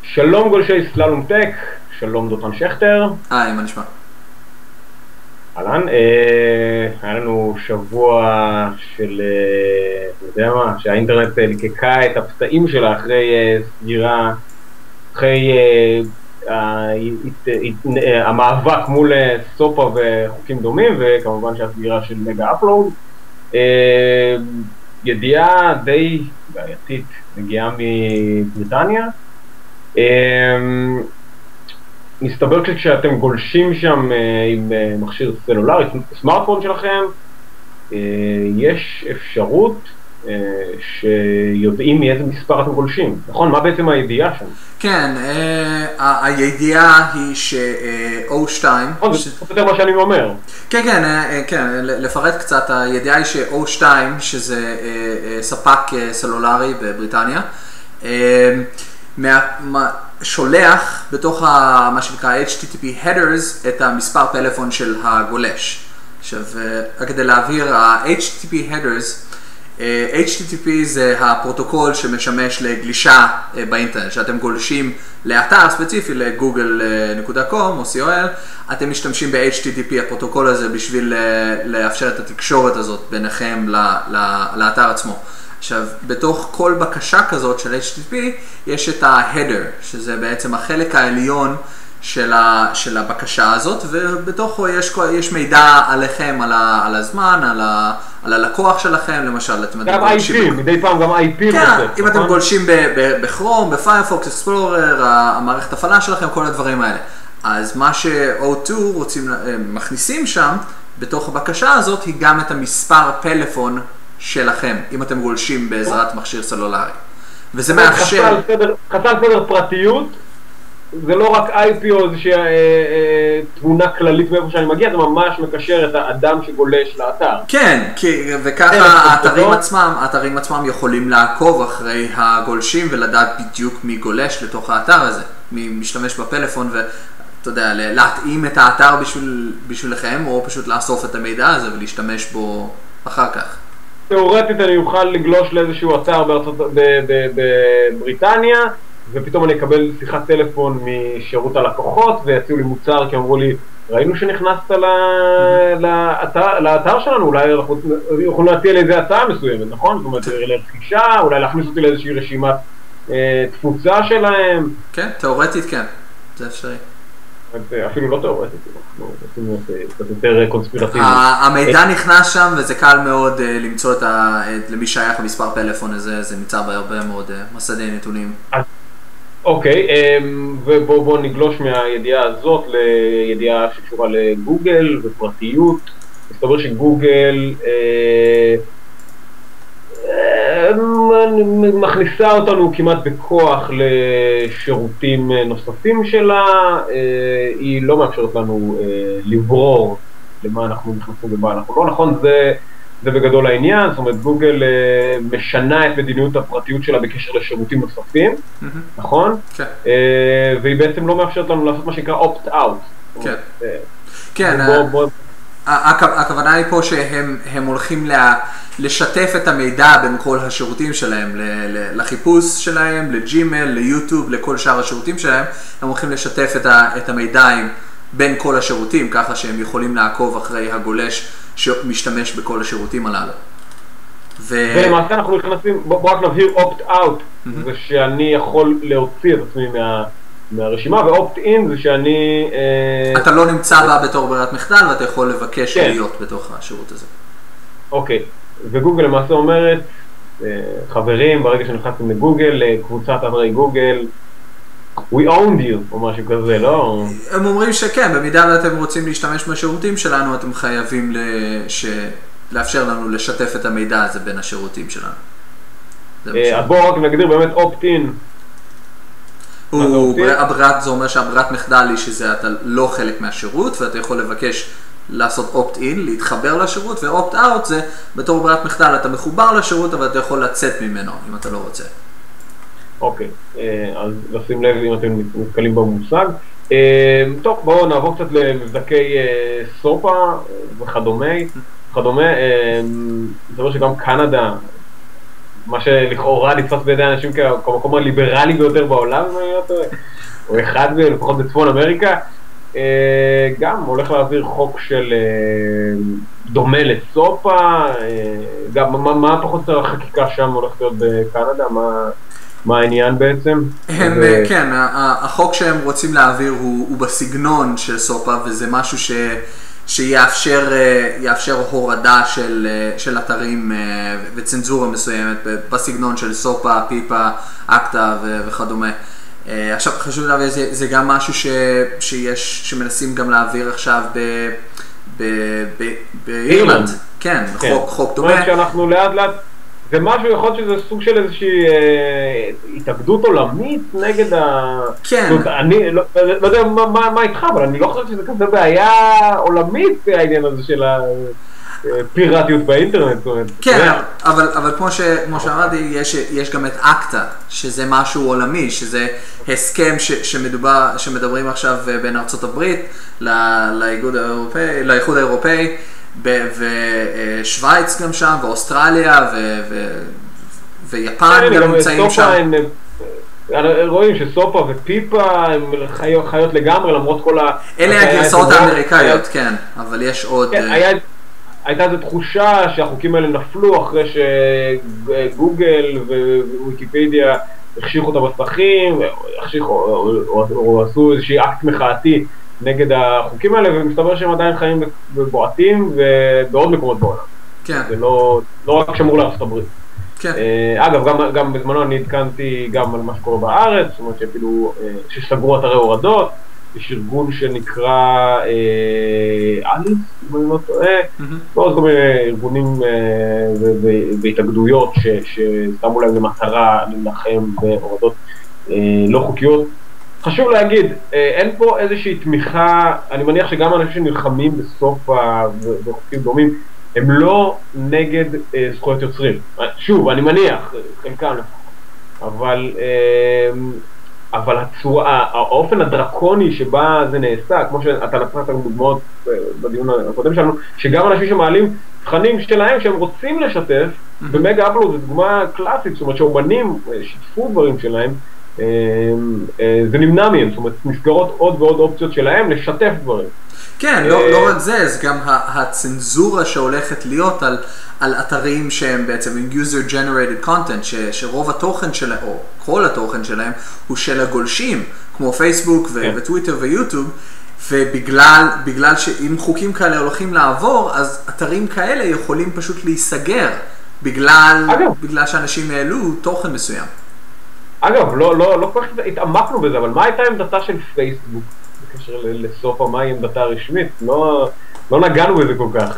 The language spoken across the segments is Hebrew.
שלום גולשי סללום טק, שלום דותן שכטר. היי, מה נשמע? אהלן, היה לנו שבוע של, אתה יודע מה, שהאינטרנט לקקה את הפתעים שלה אחרי סגירה, אחרי המאבק מול סופה וחוקים דומים, וכמובן שהסגירה של מגה אפלוד. ידיעה די בעייתית מגיעה מבריטניה. מסתבר כשאתם גולשים שם עם מכשיר סלולרי, סמארטפון שלכם, יש אפשרות שיודעים מאיזה מספר אתם גולשים, נכון? מה בעצם הידיעה שם? כן, הידיעה היא ש-O2... זה יותר מה שאני אומר. כן, לפרט קצת, הידיעה היא ש-O2, שזה ספק סלולרי בבריטניה, שולח בתוך מה שנקרא HTTP headers את המספר פלאפון של הגולש. עכשיו, כדי להבהיר, ה-HTTP headers, HTTP זה הפרוטוקול שמשמש לגלישה באינטרנט. שאתם גולשים לאתר ספציפי, לגוגל.com או COL, אתם משתמשים ב-HTTP, הפרוטוקול הזה, בשביל לאפשר את התקשורת הזאת ביניכם לאתר עצמו. עכשיו, בתוך כל בקשה כזאת של HTTP יש את ה-header, שזה בעצם החלק העליון של הבקשה הזאת, ובתוכו יש מידע עליכם, על הזמן, על הלקוח שלכם, למשל. גם IP, מדי פעם גם IP. כן, אם אתם גולשים בכרום, בפיירפוקס, אקספלורר, המערכת הפעלה שלכם, כל הדברים האלה. אז מה ש-O2 מכניסים שם, בתוך הבקשה הזאת, היא גם את המספר פלאפון שלכם, אם אתם גולשים בעזרת מכשיר סלולרי. וזה מאפשר... חסר סדר פרטיות, זה לא רק IP או איזושהי תמונה כללית מאיפה שאני מגיע, זה ממש מקשר את האדם שגולש לאתר. כן, וככה האתרים עצמם יכולים לעקוב אחרי הגולשים ולדעת בדיוק מי גולש לתוך האתר הזה, מי משתמש בפלאפון ואתה יודע, להתאים את האתר בשבילכם, או פשוט לאסוף את המידע הזה ולהשתמש בו אחר כך. תיאורטית אני אוכל לגלוש לאיזשהו אתר בבריטניה, ופתאום אני אקבל שיחת טלפון משירות הלקוחות, ויציעו לי מוצר כי אמרו לי, ראינו שנכנסת לאתר שלנו, אולי אנחנו יכולים להציע לאיזה הצעה מסוימת, נכון? זאת אומרת, לרכישה, אולי להכניס אותי לאיזושהי רשימת תפוצה שלהם. כן, תיאורטית כן, זה אפשרי. אפילו לא תיאורטית, אנחנו רוצים קצת יותר קונספירטיבי. המידע נכנס שם וזה קל מאוד למצוא למי שייך המספר פלאפון הזה, זה נמצא בהרבה מאוד מסדי נתונים. אוקיי, ובואו נגלוש מהידיעה הזאת לידיעה שקשורה לגוגל ופרטיות. מסתבר שגוגל מכניסה אותנו כמעט בכוח לשירותים נוספים שלה. היא לא מאפשרת לנו לברור למה אנחנו נכנסים ומה אנחנו לא. נכון, זה בגדול העניין. זאת אומרת, גוגל משנה את מדיניות הפרטיות שלה בקשר לשירותים נוספים, נכון? כן. והיא בעצם לא מאפשרת לנו לעשות מה שנקרא opt-out. כן, הכוונה היא פה שהם הולכים לשתף את המידע בין כל השירותים שלהם, לחיפוש שלהם, לג'ימל, ליוטיוב, לכל שאר השירותים שלהם, הם הולכים לשתף את המידע בין כל השירותים, ככה שהם יכולים לעקוב אחרי הגולש שמשתמש בכל השירותים הללו. ולמעשה אנחנו נכנסים, בוא רק נבהיר opt-out, זה שאני יכול להוציא את עצמי מהרשימה, ו-opt-in זה שאני... אתה לא נמצא בה בתור ברירת מחדל, ואתה יכול לבקש להיות בתוך השירות הזה. אוקיי, וגוגל למעשה אומרת, חברים, ברגע שנכנסים לגוגל, קבוצת אתרי גוגל, we owned you, או משהו כזה, לא? הם אומרים שכן, במידה ואתם רוצים להשתמש בשירותים שלנו, אתם חייבים לאפשר לנו לשתף את המידע הזה בין השירותים שלנו. אז בואו רק נגדיר באמת opt-in. זה אומר שהברירת מחדל היא שזה אתה לא חלק מהשירות, ואתה יכול לבקש לעשות opt-in, להתחבר לשירות, ו-opt-out זה בתור ברירת מחדל, אתה מחובר לשירות, אבל אתה יכול לצאת ממנו, אם אתה לא רוצה. אוקיי, אז לשים לב אם אתם נתקלים במושג. טוב, בואו נעבור קצת למבדקי סופה וכדומה. זה אומר שגם קנדה מה שלכאורה נתפס בידי אנשים כמקום הליברלי ביותר בעולם, או אחד לפחות בצפון אמריקה, גם הולך להעביר חוק של דומה לסופה, גם מה פחות או יותר החקיקה שם הולך להיות בקנדה, מה העניין בעצם? כן, החוק שהם רוצים להעביר הוא בסגנון של סופה, וזה משהו שיאפשר הורדה של אתרים וצנזורה מסוימת בסגנון של סופה, פיפה, אקטה וכדומה. עכשיו חשוב להביא, זה גם משהו שמנסים גם להעביר עכשיו באירלנד. כן, חוק דומה. שאנחנו לאט לאט, זה משהו, יכול להיות שזה סוג של איזושהי התאגדות עולמית נגד כן. אני לא יודע מה איתך, אבל אני לא חושב שזה כזה בעיה עולמית, העניין הזה של פיראטיות באינטרנט. כן, אבל כמו שאמרתי, יש גם את אקטה, שזה משהו עולמי, שזה הסכם שמדברים עכשיו בין ארצות הברית לאיחוד האירופאי, ושוויץ גם שם, ואוסטרליה, ויפן גם נמצאים שם. רואים שסופה ופיפה הם חיות לגמרי, למרות כל אלה הגרסאות האמריקאיות, כן, אבל יש עוד... הייתה איזו תחושה שהחוקים האלה נפלו אחרי שגוגל וויקיפדיה החשיכו את המסכים, או עשו איזושהי אקט מחאתי נגד החוקים האלה, ומסתבר שהם עדיין חיים בבועטים ובעוד מקומות בעולם. כן. זה לא רק שמור לארצות הברית. כן. אגב, גם בזמנו אני התקנתי גם על מה שקורה בארץ, זאת אומרת שאפילו שסגרו אתרי הורדות, יש ארגון שנקרא אליס, אם אני לא טועה, ועוד כל מיני ארגונים והתאגדויות ששמו להם למטרה להילחם בהורדות לא חוקיות. חשוב להגיד, אין פה איזושהי תמיכה, אני מניח שגם אנשים שנלחמים בסופה וחוקים דומים, הם לא נגד זכויות יוצרים. שוב, אני מניח, חלקם לפחות, אבל האופן הדרקוני שבה זה נעשה, כמו שאתה נתת לנו דוגמאות בדיון הקודם שלנו, שגם אנשים שמעלים תכנים שלהם שהם רוצים לשתף, במגה אפלוד זו דוגמה קלאסית, זאת אומרת שאומנים שיתפו דברים שלהם, זה נמנע מהם, זאת אומרת נסגרות עוד ועוד אופציות שלהם לשתף דברים. כן, לא רק זה, זה גם הצנזורה שהולכת להיות על אתרים שהם בעצם user generated content, שרוב התוכן שלהם, או כל התוכן שלהם, הוא של הגולשים, כמו פייסבוק וטוויטר ויוטיוב, ובגלל שאם חוקים כאלה הולכים לעבור, אז אתרים כאלה יכולים פשוט להיסגר, בגלל שאנשים העלו תוכן מסוים. אגב, לא כל כך התעמקנו בזה, אבל מה הייתה עמדתה של פייסבוק? בקשר לסופה, מה היא עמדתה הרשמית? לא נגענו בזה כל כך.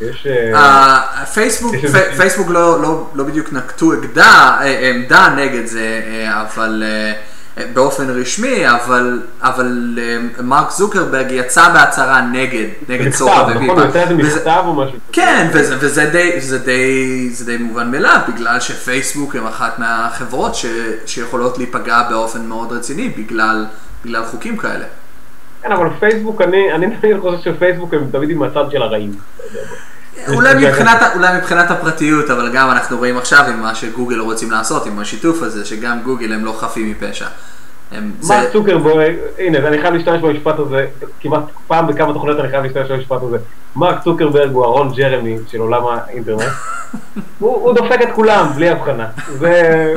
פייסבוק לא בדיוק נקטו עמדה נגד זה, אבל באופן רשמי, אבל מרק זוקרברג יצא בהצהרה נגד סופה ופיפה. נכון, זה מכתב או משהו. כן, וזה די מובן מאליו, בגלל שפייסבוק הם אחת מהחברות שיכולות להיפגע באופן מאוד רציני בגלל חוקים כאלה. כן, אבל פייסבוק, אני חושב שפייסבוק הם תמיד עם הצד של הרעים. אולי מבחינת הפרטיות, אבל גם אנחנו רואים עכשיו עם מה שגוגל רוצים לעשות, עם השיתוף הזה, שגם גוגל הם לא חפים מפשע. מרק צוקרברג, הנה, אני חייב להשתמש במשפט הזה, כמעט פעם בכמה תוכניות אני חייב להשתמש במשפט הזה. מרק צוקרברג הוא הרון ג'רמי של עולם האינטרנט. הוא דופק את כולם, בלי הבחנה. זה...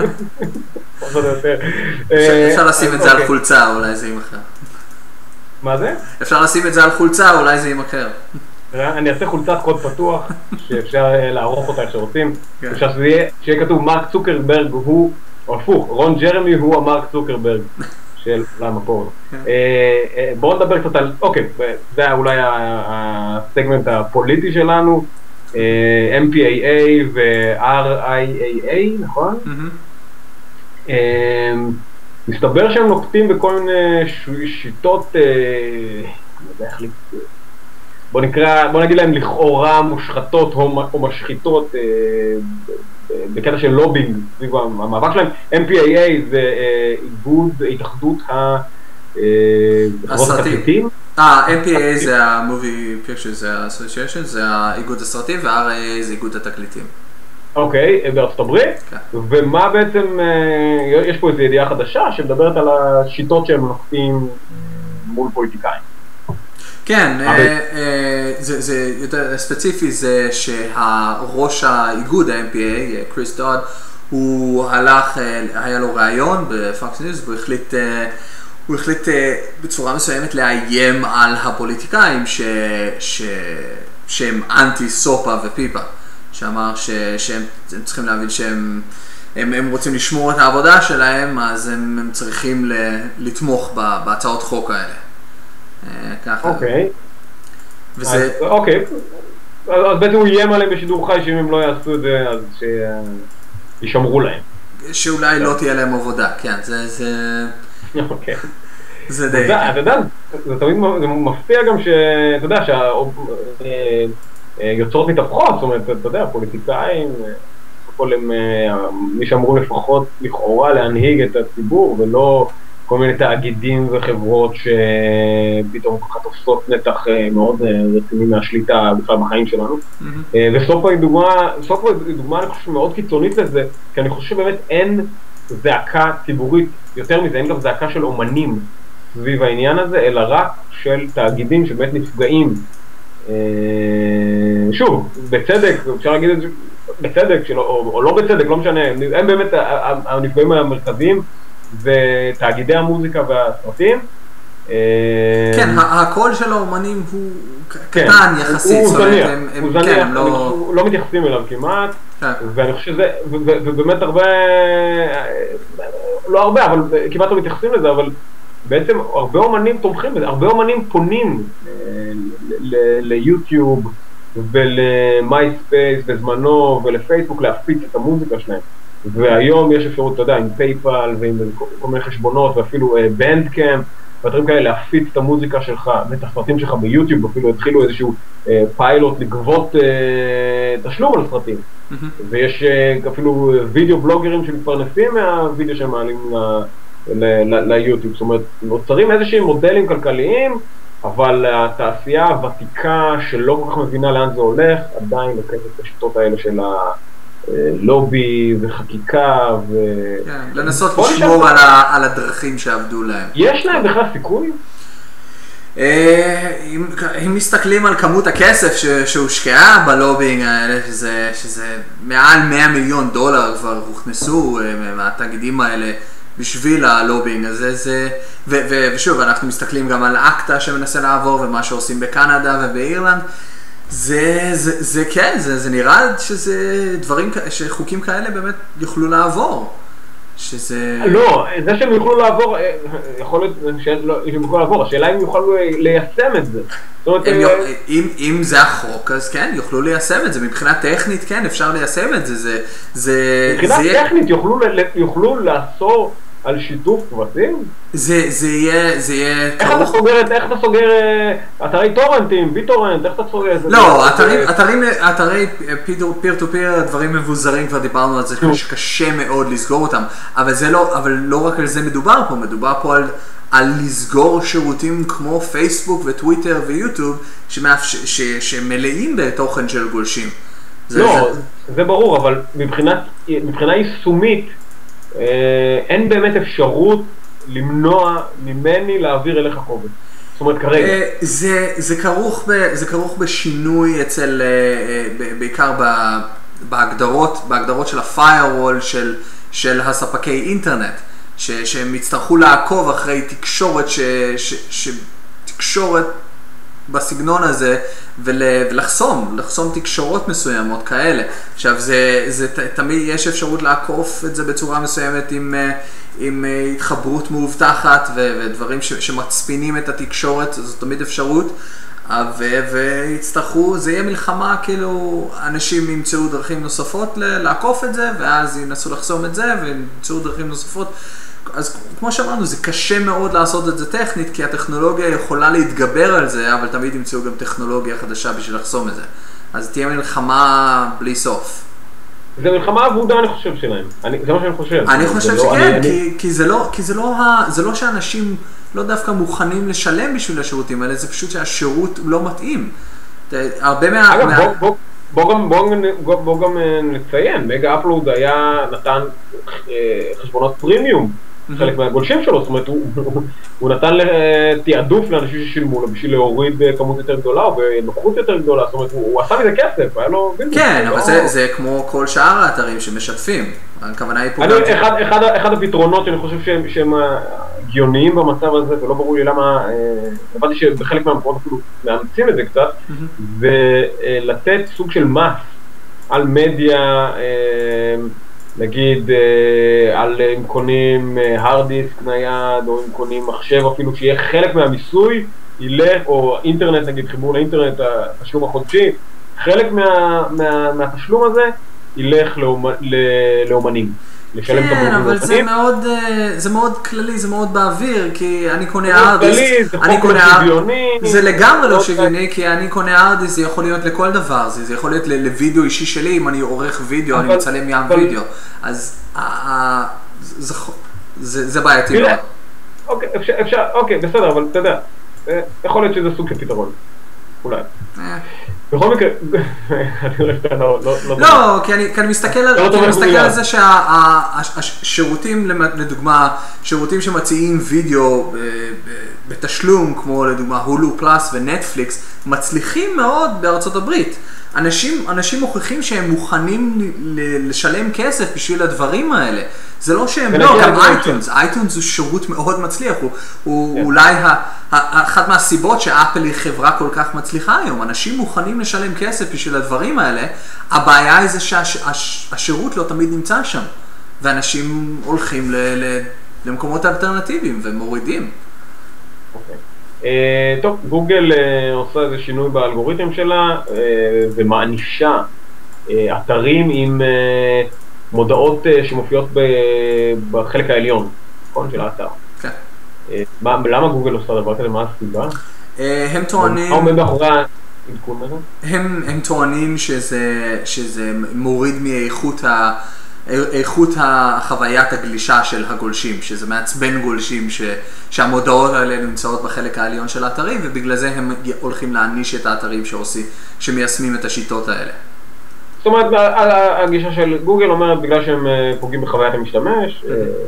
אפשר לשים את זה על חולצה, אולי זה ימכר. מה זה? אפשר לשים את זה על חולצה, אולי זה ימכר. אני אעשה חולצת קוד פתוח, שאפשר לערוך אותה איך שרוצים. אפשר שיהיה כתוב מרק צוקרברג הוא, או הפוך, רון ג'רמי הוא המרק צוקרברג של עולם הפורנו. בואו נדבר קצת על, אוקיי, זה היה אולי הסגמנט הפוליטי שלנו, MPAA ו-RIAA, נכון? מסתבר שהם נוקטים בכל מיני שיטות, בוא נגיד להם לכאורה מושחתות או משחיתות בקטע של לובינג סביב המאבק שלהם. MPAA זה התאחדות חברות התקליטים. MPAA זה ה-Movie Pictures Association, זה האיגוד הסרטים, ו-RIAA זה איגוד התקליטים. אוקיי, בארצות הברית, ומה בעצם, יש פה איזו ידיעה חדשה שמדברת על השיטות שהם נוקטים מול פוליטיקאים. כן, זה יותר ספציפי, זה שהראש האיגוד, ה-MPA, קריס דוד, הוא הלך, היה לו ראיון בפוקס ניוז, והוא החליט בצורה מסוימת לאיים על הפוליטיקאים שהם אנטי סופה ופיפה, שאמר שהם צריכים להבין שהם רוצים לשמור את העבודה שלהם, אז הם צריכים לתמוך בהצעות חוק האלה. ככה. אוקיי. וזה... אוקיי. אז בעצם הוא איים עליהם בשידור חי, שאם הם לא יעשו את זה, אז שישמרו להם. שאולי לא תהיה להם עבודה, כן, זה... אוקיי. זה די... אתה יודע, זה תמיד מפתיע גם שאתה יודע, שהיוצרות מתהפכות, זאת אומרת, אתה יודע, פוליטיקאים, מי שאמרו לפחות לכאורה להנהיג את הציבור, ולא כל מיני תאגידים וחברות שפתאום ככה תופסות נתח מאוד רציני מהשליטה בכלל בחיים שלנו. וסופה היא דוגמה אני חושב מאוד קיצונית לזה, כי אני חושב שבאמת אין זעקה ציבורית, יותר מזה, אין גם זעקה של אומנים סביב העניין הזה, אלא רק של תאגידים שבאמת נפגעים. שוב, בצדק, אפשר להגיד את זה, בצדק או לא בצדק, לא משנה, הם באמת הנפגעים המרכזיים, ותאגידי המוזיקה והסרטים. כן, הקול של האומנים הוא קטן יחסית, הוא זניח, לא מתייחסים אליו כמעט, ואני חושב שזה, ובאמת הרבה, לא הרבה, אבל כמעט לא מתייחסים לזה, אבל בעצם הרבה אומנים תומכים בזה, הרבה אומנים פונים ליוטיוב ולמייספייס בזמנו ולפייסבוק להפיץ את המוזיקה שלהם. והיום יש אפשרות, אתה יודע, עם פייפל ועם כל מיני חשבונות ואפילו בנדקאמפ ודברים כאלה, להפיץ את המוזיקה שלך ואת הסרטים שלך ביוטיוב, אפילו התחילו איזשהו פיילוט לגבות תשלום על סרטים. ויש אפילו וידאו בלוגרים שמתפרנסים מהווידאו שהם מעלים ליוטיוב. זאת אומרת, נוצרים איזשהם מודלים כלכליים, אבל התעשייה הוותיקה שלא כל כך מבינה לאן זה הולך, עדיין לוקחת את השיטות האלה של לובי וחקיקה לנסות לשמור על הדרכים שעבדו להם. יש להם בכלל סיכוי? אם מסתכלים על כמות הכסף שהושקעה בלובינג האלה, שזה מעל $100 מיליון כבר הוכנסו מהתאגידים האלה בשביל הלובינג הזה, ושוב אנחנו מסתכלים גם על אקטה שמנסה לעבור ומה שעושים בקנדה ובאירלנד, זה כן, זה נראה שזה דברים, שחוקים כאלה באמת יוכלו לעבור. שזה... לא, זה שהם יוכלו לעבור, יכול להיות שהם יוכלו לעבור, השאלה אם יוכלו ליישם את זה. אם זה החוק, אז כן, יוכלו ליישם את זה. מבחינה טכנית, כן, אפשר ליישם את זה. מבחינה טכנית יוכלו לאסור על שיתוף קבצים? זה יהיה... איך אתה סוגר אתרי טורנטים, ביטורנט, איך אתה סוגר את זה? לא, אתרי פיר טו פיר, דברים מבוזרים, כבר דיברנו על זה, שקשה מאוד לסגור אותם, אבל לא רק על זה מדובר פה, מדובר פה על לסגור שירותים כמו פייסבוק וטוויטר ויוטיוב, שמלאים בתוכן של גולשים. לא, זה ברור, אבל מבחינה יישומית, אין באמת אפשרות למנוע ממני להעביר אליך קובץ. זאת אומרת, כרגע. זה כרוך בשינוי אצל, בעיקר בהגדרות של ה-firewall של הספקי אינטרנט, שהם יצטרכו לעקוב אחרי תקשורת בסגנון הזה, ולחסום תקשורות מסוימות כאלה. עכשיו, תמיד יש אפשרות לעקוף את זה בצורה מסוימת עם התחברות מאובטחת ודברים שמצפינים את התקשורת, זאת תמיד אפשרות, ויצטרכו, זה יהיה מלחמה, כאילו אנשים ימצאו דרכים נוספות לעקוף את זה, ואז ינסו לחסום את זה, וימצאו דרכים נוספות. אז כמו שאמרנו, זה קשה מאוד לעשות את זה טכנית, כי הטכנולוגיה יכולה להתגבר על זה, אבל תמיד ימצאו גם טכנולוגיה חדשה בשביל לחסום את זה. אז תהיה מלחמה בלי סוף. זה מלחמה עבודה, אני חושב, שלהם. זה מה שאני חושב. אני חושב שכן, כי זה לא שאנשים לא דווקא מוכנים לשלם בשביל השירותים האלה, זה פשוט שהשירות לא מתאים. הרבה אגב, בוא גם נציין, מגה אפלוד נתן חשבונות פרימיום, חלק מהגולשים שלו, זאת אומרת, הוא נתן תעדוף לאנשים ששילמו לו בשביל להוריד כמות יותר גדולה או בנוחות יותר גדולה, זאת אומרת, הוא עשה מזה כסף, היה לו ביזנס. כן, אבל זה כמו כל שאר האתרים שמשתפים, הכוונה היא פה גם... אחד הפתרונות שאני חושב שהם הגיוניים במצב הזה, ולא ברור לי למה, הבנתי שבחלק מהמקומות אפילו מאמצים את זה קצת, ולתת סוג של מס על מדיה, נגיד על אם קונים hard disk נייד, או אם קונים מחשב אפילו, שיהיה חלק מהמיסוי, או אינטרנט, נגיד חיבור לאינטרנט, התשלום החודשי, חלק מהתשלום הזה ילך לאומנים. כן, אבל זה מאוד כללי, זה מאוד באוויר, כי אני קונה ארדיסק, זה לגמרי לא שוויוני, כי אני קונה ארדיסק, זה יכול להיות לכל דבר, זה יכול להיות לוידאו אישי שלי, אם אני עורך וידאו, אני מצלם ים וידאו, אז זה בעייתי מאוד. אוקיי, בסדר, אבל אתה יודע, יכול להיות שזה סוג של פתרון, אולי. בכל מקרה, לא, כי אני מסתכל על זה שהשירותים, לדוגמה, שירותים שמציעים וידאו בתשלום, כמו לדוגמה הולו פלאס ונטפליקס, מצליחים מאוד בארצות הברית. אנשים מוכיחים שהם מוכנים לשלם כסף בשביל הדברים האלה. זה לא שהם לא, גם אייטונס הוא שירות מאוד מצליח, הוא אולי אחת מהסיבות שאפל היא חברה כל כך מצליחה היום. אנשים מוכנים לשלם כסף בשביל הדברים האלה, הבעיה היא זה שהשירות לא תמיד נמצא שם, ואנשים הולכים למקומות אלטרנטיביים ומורידים. טוב, גוגל עושה איזה שינוי באלגוריתם שלה ומענישה אתרים עם מודעות שמופיעות בחלק העליון, נכון, של האתר. כן. למה גוגל עושה דבר כזה? מה הסיבה? הם טוענים... מה עומד מאחורי העדכון הזה? הם טוענים שזה מוריד מאיכות החוויית הגלישה של הגולשים, שזה מעצבן גולשים שהמודעות האלה נמצאות בחלק העליון של האתרים, ובגלל זה הם הולכים להעניש את האתרים שמיישמים את השיטות האלה. זאת אומרת, הגישה של גוגל אומרת, בגלל שהם פוגעים בחוויית המשתמש,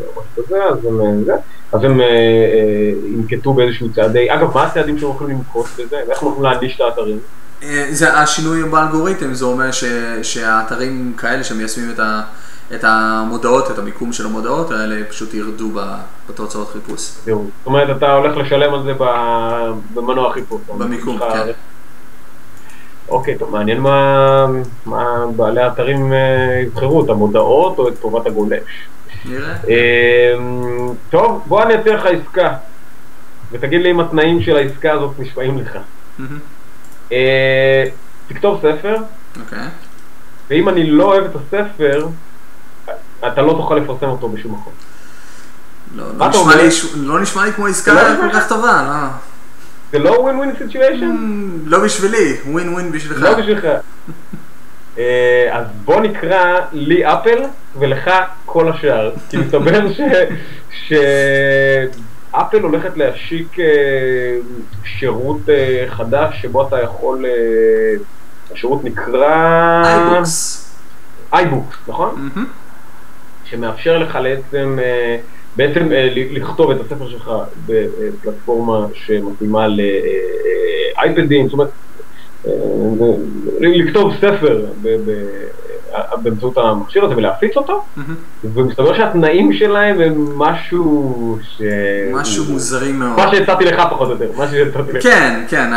אז הם ינקטו באיזשהו צעדי. אגב, מה הצעדים שהם יכולים לנקוט בזה? ואיך הם יכולים להעניש את האתרים? זה השינוי באלגוריתם, זה אומר שהאתרים כאלה שמיישמים את המודעות, את המיקום של המודעות האלה, פשוט ירדו בתוצאות חיפוש. זאת אומרת, אתה הולך לשלם על זה במנוע חיפוש. במיקום, כן. אוקיי, טוב, מעניין מה בעלי האתרים יבחרו, את המודעות או את טובת הגולש. נראה. טוב, בוא אני אציע לך עסקה, ותגיד לי אם התנאים של העסקה הזאת נשמעים לך. תכתוב ספר, ואם אני לא אוהב את הספר, אתה לא תוכל לפרסם אותו בשום מקום. לא נשמע לי כמו עסקה כל כך טובה, לא? זה לא win-win situation? לא בשבילי, win-win בשבילך. לא בשבילך. אז בוא נקרא לי אפל ולך כל השאר. כי מסתבר שאפל הולכת להשיק שירות חדש שבו אתה יכול, השירות נקרא... iBooks, נכון? שמאפשר לך בעצם לכתוב את הספר שלך בפלטפורמה שמתאימה לאייפדים, זאת אומרת, לכתוב ספר באמצעות המכשיר הזה ולהפיץ אותו, ומסתבר שהתנאים שלהם הם משהו מוזרי מאוד. מה שהצעתי לך פחות או יותר. כן, כן,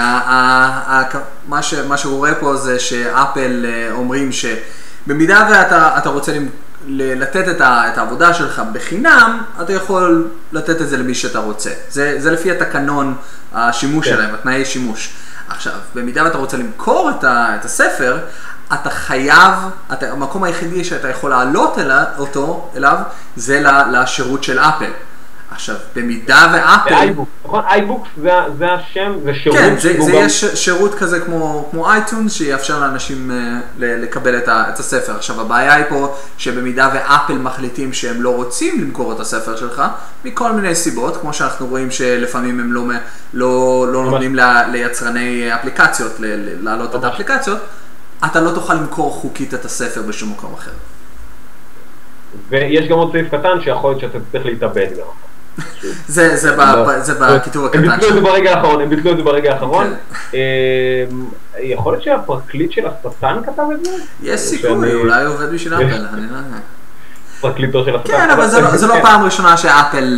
מה שקורה פה זה שאפל אומרים שבמידה ואתה רוצה לתת את העבודה שלך בחינם, אתה יכול לתת את זה למי שאתה רוצה. זה לפי התקנון השימוש שלהם, התנאי שימוש. עכשיו, במידה ואתה רוצה למכור את הספר, אתה חייב, המקום היחידי שאתה יכול לעלות אליו, זה לשירות של אפל. עכשיו, במידה ואפל... נכון? iBooks זה השם, זה שירות... כן, זה יהיה שירות כזה כמו אייטונס, שיאפשר לאנשים לקבל את הספר. עכשיו, הבעיה היא פה שבמידה ואפל מחליטים שהם לא רוצים למכור את הספר שלך, מכל מיני סיבות, כמו שאנחנו רואים שלפעמים הם לא נותנים ליצרני אפליקציות להעלות את האפליקציות, אתה לא תוכל למכור חוקית את הספר בשום מקום אחר. ויש גם עוד סעיף קטן שיכול להיות שאתה צריך להתאבד גם. זה בכיתוב הקטן. הם ביטלו את זה ברגע האחרון. יכול להיות שהפרקליט של השטן כתב את זה? יש סיכוי, אולי הוא עובד בשביל אפל, אני לא יודע. פרקליטו של השטן. כן, אבל זה לא פעם ראשונה שאפל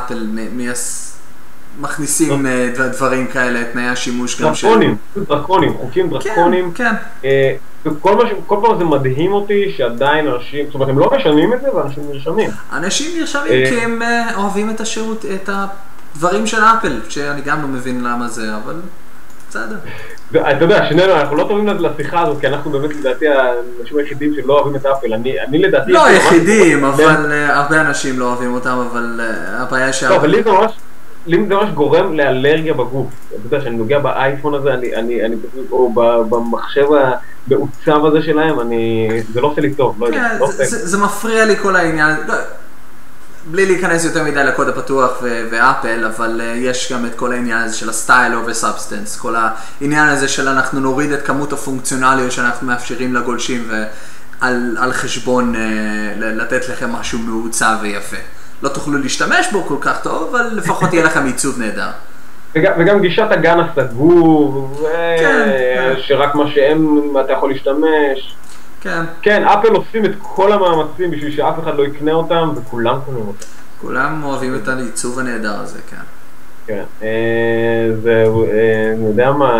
מכניסים דברים כאלה, תנאי השימוש גם של... דרקונים, חוקים דרקונים. כן. כל פעם זה מדהים אותי שעדיין אנשים, זאת אומרת, הם לא משלמים את זה ואנשים נרשמים. אנשים נרשמים כי הם אוהבים את השירות, את הדברים של אפל, שאני גם לא מבין למה זה, אבל בסדר. אתה יודע, שנינו, אנחנו לא טובים לשיחה הזאת, כי אנחנו באמת לדעתי האנשים היחידים שלא אוהבים את אפל. אני לדעתי... לא היחידים, אבל הרבה אנשים לא אוהבים אותם, אבל הבעיה לא, אבל לי זה ממש גורם לאלרגיה בגוף. אתה יודע, שאני נוגע באייפון הזה, או במחשב המעוצב הזה שלהם, זה לא עושה לי טוב, לא יודע. זה מפריע לי כל העניין, בלי להיכנס יותר מדי לקוד הפתוח ואפל, אבל יש גם את כל העניין הזה של הסטייל over substance, כל העניין הזה של אנחנו נוריד את כמות הפונקציונליות שאנחנו מאפשרים לגולשים, ועל חשבון לתת לכם משהו מעוצב ויפה. לא תוכלו להשתמש בו כל כך טוב, אבל לפחות יהיה לכם עיצוב נהדר. וגם גישת הגן הסגור, שרק מה אתה יכול להשתמש. כן, אפל עושים את כל המאמצים בשביל שאף אחד לא יקנה אותם, וכולם קונים אותם. כולם אוהבים את העיצוב הנהדר הזה, כן. כן, אני יודע מה,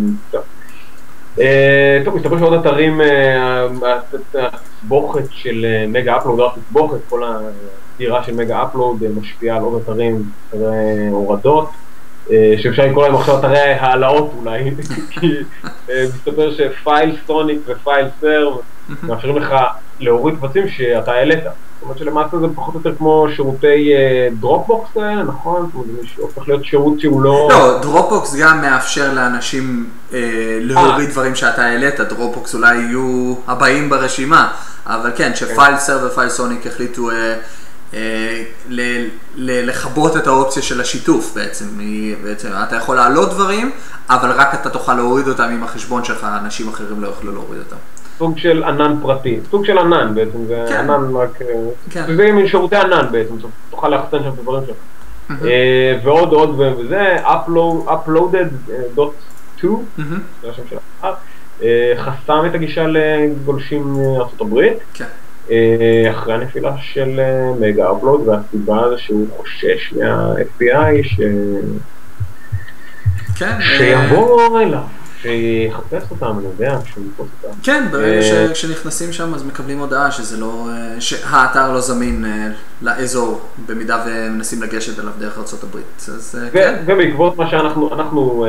טוב, מסתבר שעוד אתרים, התסבוכת של מגה אפלוד, לא התסבוכת, כל הסגירה של מגה אפלוד משפיעה על עוד אתרים, הורדות, שאפשר לקרוא להם עכשיו אתרי העלאות אולי, כי מסתבר שפייל סוניק ופייל סרב מאפשרים לך להוריד קבצים שאתה העלית. זאת אומרת שלמעשה זה פחות או יותר כמו שירותי דרופבוקס כאלה, נכון? זאת אומרת, זה הופך להיות שירות שהוא לא... לא, דרופבוקס גם מאפשר לאנשים להוריד דברים שאתה העלית, דרופבוקס אולי יהיו הבאים ברשימה, אבל כן, שפייל סרב ופייל סוניק החליטו לחבות את האופציה של השיתוף בעצם. אתה יכול להעלות דברים, אבל רק אתה תוכל להוריד אותם עם החשבון שלך, אנשים אחרים לא יוכלו להוריד אותם. סוג של ענן פרטי, סוג של ענן בעצם, זה ענן רק, זה מין שירותי ענן בעצם, תוכל להחסן שם את הדברים שלך. ועוד וזה, uploaded.2, זה השם של האתר, חסם את הגישה לגולשים ארצות הברית, אחרי הנפילה של מגה אפלוד, והסיבה זה שהוא חושש מה-FBI שיבוא אליו. שיחפש אותם, אני יודע, שיחפש אותם. כן, כשנכנסים שם אז מקבלים הודעה שהאתר לא זמין לאזור, במידה ומנסים לגשת אליו דרך ארצות הברית. ובעקבות מה שאנחנו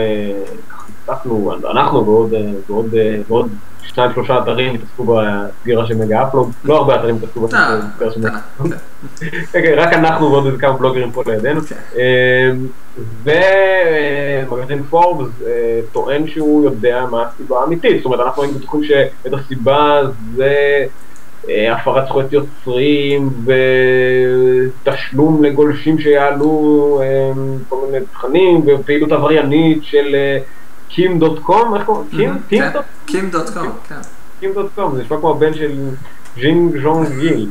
ועוד 2-3 אתרים התעסקו בסגירה של מגה אפלוד, לא הרבה אתרים התעסקו בסגירה של מגה אפלוד. רק אנחנו ועוד איזה כמה בלוגרים פה לידינו. ומגזין פורבס טוען שהוא יודע מה הסיבה האמיתית, זאת אומרת אנחנו היינו בטוחים שאת הסיבה זה הפרת זכויות יוצרים ותשלום לגולשים שיעלו כל מיני תכנים ופעילות עבריינית של kim.com, איך קוראים? kim.com, כן. kim.com, זה נשמע כמו הבן של ז'ינג ז'ונג גיל.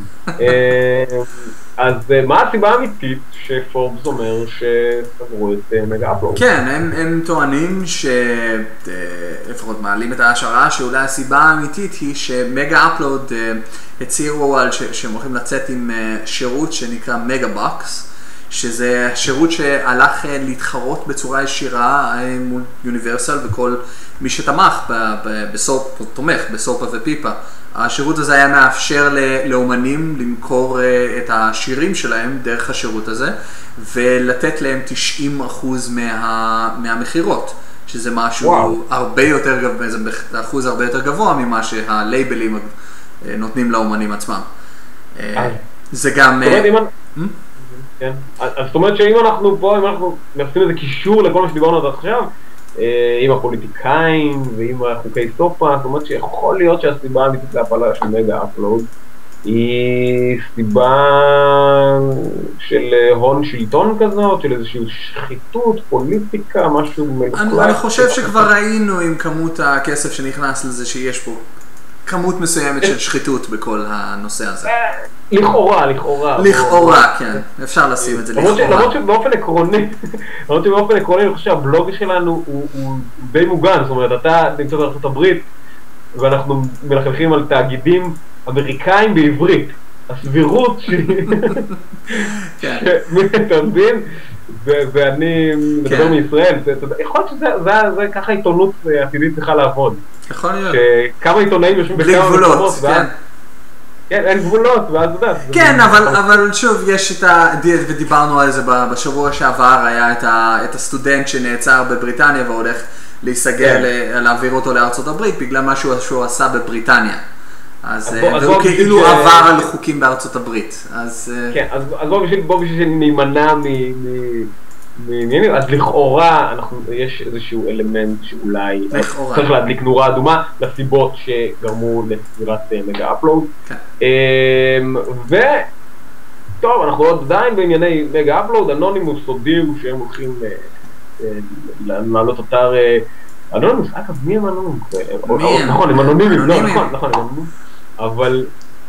אז מה הסיבה האמיתית שפורבס אומר שסגרו את מגה אפלוד? כן, הם טוענים לפחות מעלים את ההשערה שאולי הסיבה האמיתית היא שמגה אפלוד הצהירו על שהם הולכים לצאת עם שירות שנקרא מגה בוקס, שזה שירות שהלך להתחרות בצורה ישירה מול יוניברסל וכל מי שתמך תומך בסורפה ופיפה. השירות הזה היה מאפשר לאומנים למכור את השירים שלהם דרך השירות הזה ולתת להם 90% מהמחירות, שזה משהו הרבה יותר גבוה, זה אחוז הרבה יותר גבוה ממה שהלייבלים נותנים לאומנים עצמם. זה גם... אז זאת אומרת שאם אנחנו פה, אם אנחנו מייחסים איזה קישור לכל מה שדיברנו עד עכשיו, עם הפוליטיקאים ועם החוקי סופה, זאת אומרת שיכול להיות שהסיבה האמיתית להפעלה של מגה אפלוד היא סיבה של הון שלטון כזאת, של איזושהי שחיתות, פוליטיקה, משהו מלוכלך. אני חושב שכבר ראינו עם כמות הכסף שנכנס לזה שיש פה כמות מסוימת של שחיתות בכל הנושא הזה. לכאורה. לכאורה, כן. אפשר לשים את זה לכאורה. למרות שבאופן עקרוני, אני חושב שהבלוג שלנו הוא די מוגן. זאת אומרת, אתה נמצא בארצות הברית, ואנחנו מלכלכים על תאגידים אמריקאים בעברית. הסבירות אתה מבין? ואני מדבר מישראל. יכול להיות שזה ככה עיתונות עתידית צריכה לעבוד. יכול להיות. כמה עיתונאים יושבים בכמה גבולות, כן. כן, אין גבולות, ואז אתה יודע. כן, אבל שוב, יש את ודיברנו על זה בשבוע שעבר, היה את הסטודנט שנעצר בבריטניה והולך להיסגר, להעביר אותו לארצות הברית, בגלל משהו שהוא עשה בבריטניה. והוא כאילו עבר על חוקים בארצות הברית. כן, אז בוא בשביל שנימנע אז לכאורה יש איזשהו אלמנט שאולי צריך להדליק נורה אדומה לסיבות שגרמו לסגירת מגה אפלוד. וטוב, אנחנו עוד עדיין בענייני מגה אפלוד. אנונימוס הודיעו שהם הולכים לעלות אתר אנונימוס. אגב, מי הם אנונימוס? נכון, הם אנונימים, נכון, אבל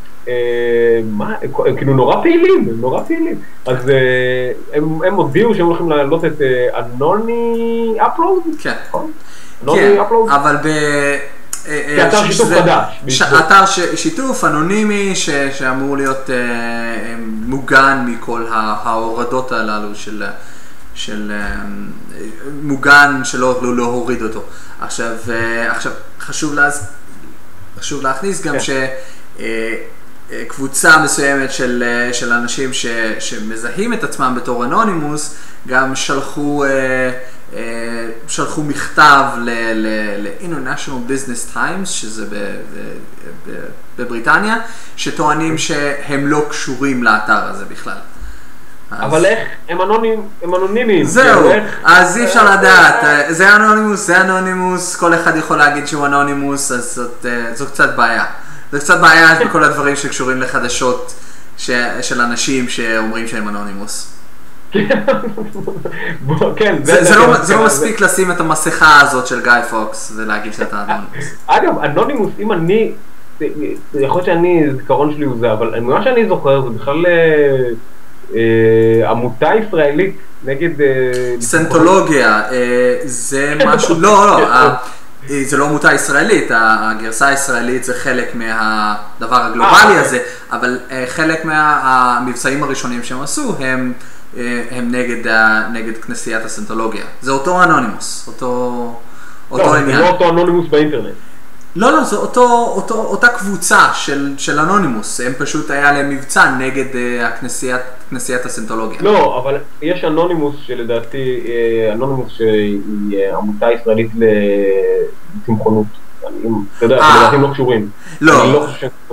כאילו נורא פעילים. אז הם הודיעו שהם הולכים להעלות את אנוני אפלוד? כן, אבל כאתר שיתוף חדש. אתר שיתוף אנונימי שאמור להיות מוגן מכל ההורדות הללו של מוגן שלא להוריד אותו. עכשיו חשוב להכניס גם שקבוצה מסוימת של אנשים שמזהים את עצמם בתור אנונימוס גם שלחו מכתב ל-International Business Times, שזה בבריטניה, שטוענים שהם לא קשורים לאתר הזה בכלל. אבל איך? הם אנונימיים. זהו, אז אי אפשר לדעת. זה אנונימוס, כל אחד יכול להגיד שהוא אנונימוס, אז זו קצת בעיה. זו קצת בעיה בכל הדברים שקשורים לחדשות של אנשים שאומרים שהם אנונימוס. זה לא מספיק לשים את המסכה הזאת של גיא פוקס ולהגיד שאתה אנונימוס. אגב, אנונימוס, אם אני, יכול להיות שאני, זיכרון שלי הוא זה, אבל מה שאני זוכר זה בכלל עמותה ישראלית נגד סנטולוגיה, זה משהו, זה לא עמותה ישראלית, הגרסה הישראלית זה חלק מהדבר הגלובלי הזה, אבל חלק מהמבצעים הראשונים שהם עשו הם נגד כנסיית הסנטולוגיה. זה אותו אנונימוס, אותו עניין. זה לא אותו אנונימוס באינטרנט. לא, זה אותה קבוצה של אנונימוס, הם פשוט היה להם מבצע נגד כנסיית הסנטולוגיה. לא, אבל יש אנונימוס שלדעתי, אנונימוס שהיא עמותה ישראלית לצמחונות. אתה יודע, לדעתי הם לא קשורים. לא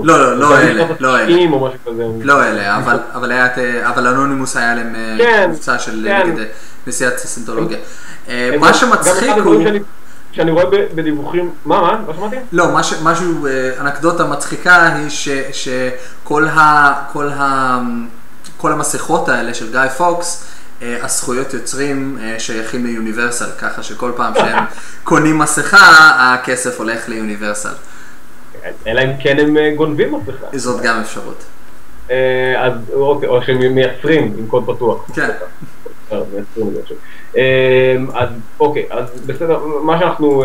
אלה, אבל אנונימוס היה להם מבצע של נגד כנסיית הסנטולוגיה. מה שמצחיק הוא... שאני רואה בדיווחים, מה שמעתי? לא, משהו, אנקדוטה מצחיקה היא שכל המסכות האלה של גיא פוקס, הזכויות יוצרים שייכים ליוניברסל, ככה שכל פעם שהם קונים מסכה, הכסף הולך ליוניברסל. אלא אם כן הם גונבים מסכה. זאת גם אפשרות. אז, או שהם מייצרים עם קוד פתוח. כן. אז אוקיי, אז בסדר, מה שאנחנו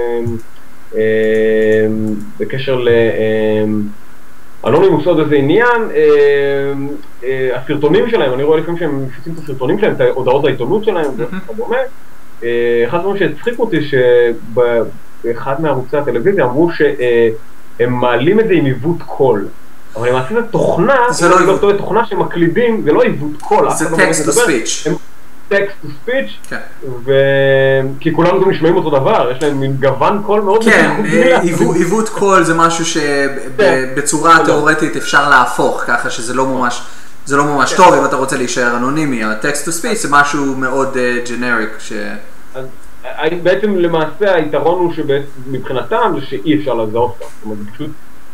בקשר לאנונימוס עוד איזה עניין, הסרטונים שלהם, אני רואה לפעמים שהם מפיצים את הסרטונים שלהם, את הודעות העיתונות שלהם וכדומה. אחד הדברים שהצחיק אותי שבאחד מערוצי הטלוויזיה אמרו שהם מעלים את זה עם עיוות קול, אבל למעשה זה תוכנה, תוכנה שמקלידים, זה לא עיוות קול, זה טקסט טו ספיץ'. טקסט טו ספיץ', כי כולנו גם נשמעים אותו דבר, יש להם מין גוון קול מאוד... כן, עיוות קול זה משהו שבצורה תיאורטית אפשר להפוך, ככה שזה לא ממש טוב אם אתה רוצה להישאר אנונימי, הטקסט טו ספיץ' זה משהו מאוד ג'נריק. בעצם למעשה היתרון הוא שמבחינתם זה שאי אפשר לזהות אותם, זאת אומרת, פשוט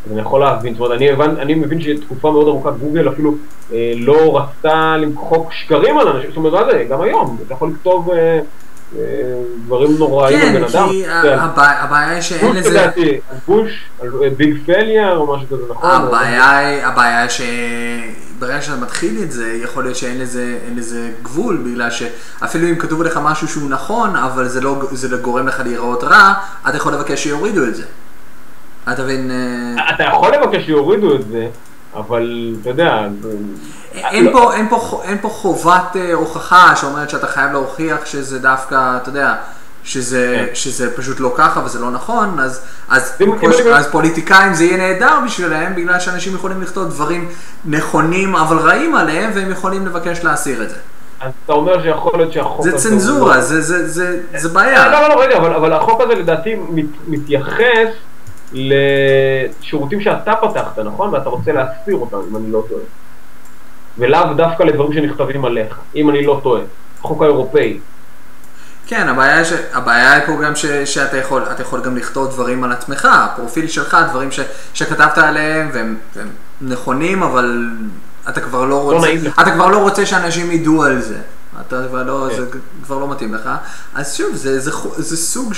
אז אני יכול להבין, זאת אומרת, אני מבין שתקופה מאוד ארוכה גוגל אפילו לא רצתה למחוק שקרים על אנשים, זאת אומרת, מה זה, גם היום, אתה יכול לכתוב דברים נוראים על בן אדם. כן, כי הבעיה היא שאין לזה... בוש, ביג פלייר או משהו כזה, נכון? הבעיה היא שברגע שאתה מתחיל את זה, יכול להיות שאין לזה גבול, בגלל שאפילו אם כתוב לך משהו שהוא נכון, אבל זה לא גורם לך להיראות רע, אתה יכול לבקש שיורידו את זה. אתה מבין... אתה יכול לבקש שיורידו את זה, אבל אתה יודע... אין פה חובת הוכחה שאומרת שאתה חייב להוכיח שזה דווקא, אתה יודע, שזה פשוט לא ככה וזה לא נכון, אז פוליטיקאים זה יהיה נהדר בשבילם, בגלל שאנשים יכולים לכתוב דברים נכונים אבל רעים עליהם, והם יכולים לבקש להסיר את זה. אז אתה אומר שיכול להיות שהחוק הזה... זה צנזורה, זה בעיה. לא, רגע, אבל החוק הזה לדעתי מתייחס לשירותים שאתה פתחת, נכון? ואתה רוצה להסיר אותם, אם אני לא טועה. ולאו דווקא לדברים שנכתבים עליך, אם אני לא טועה. החוק האירופאי. כן, הבעיה היא פה גם שאתה יכול גם לכתוב דברים על עצמך, הפרופיל שלך, דברים שכתבת עליהם והם נכונים, אבל אתה כבר לא רוצה שאנשים ידעו על זה. זה כבר לא מתאים לך. אז שוב, זה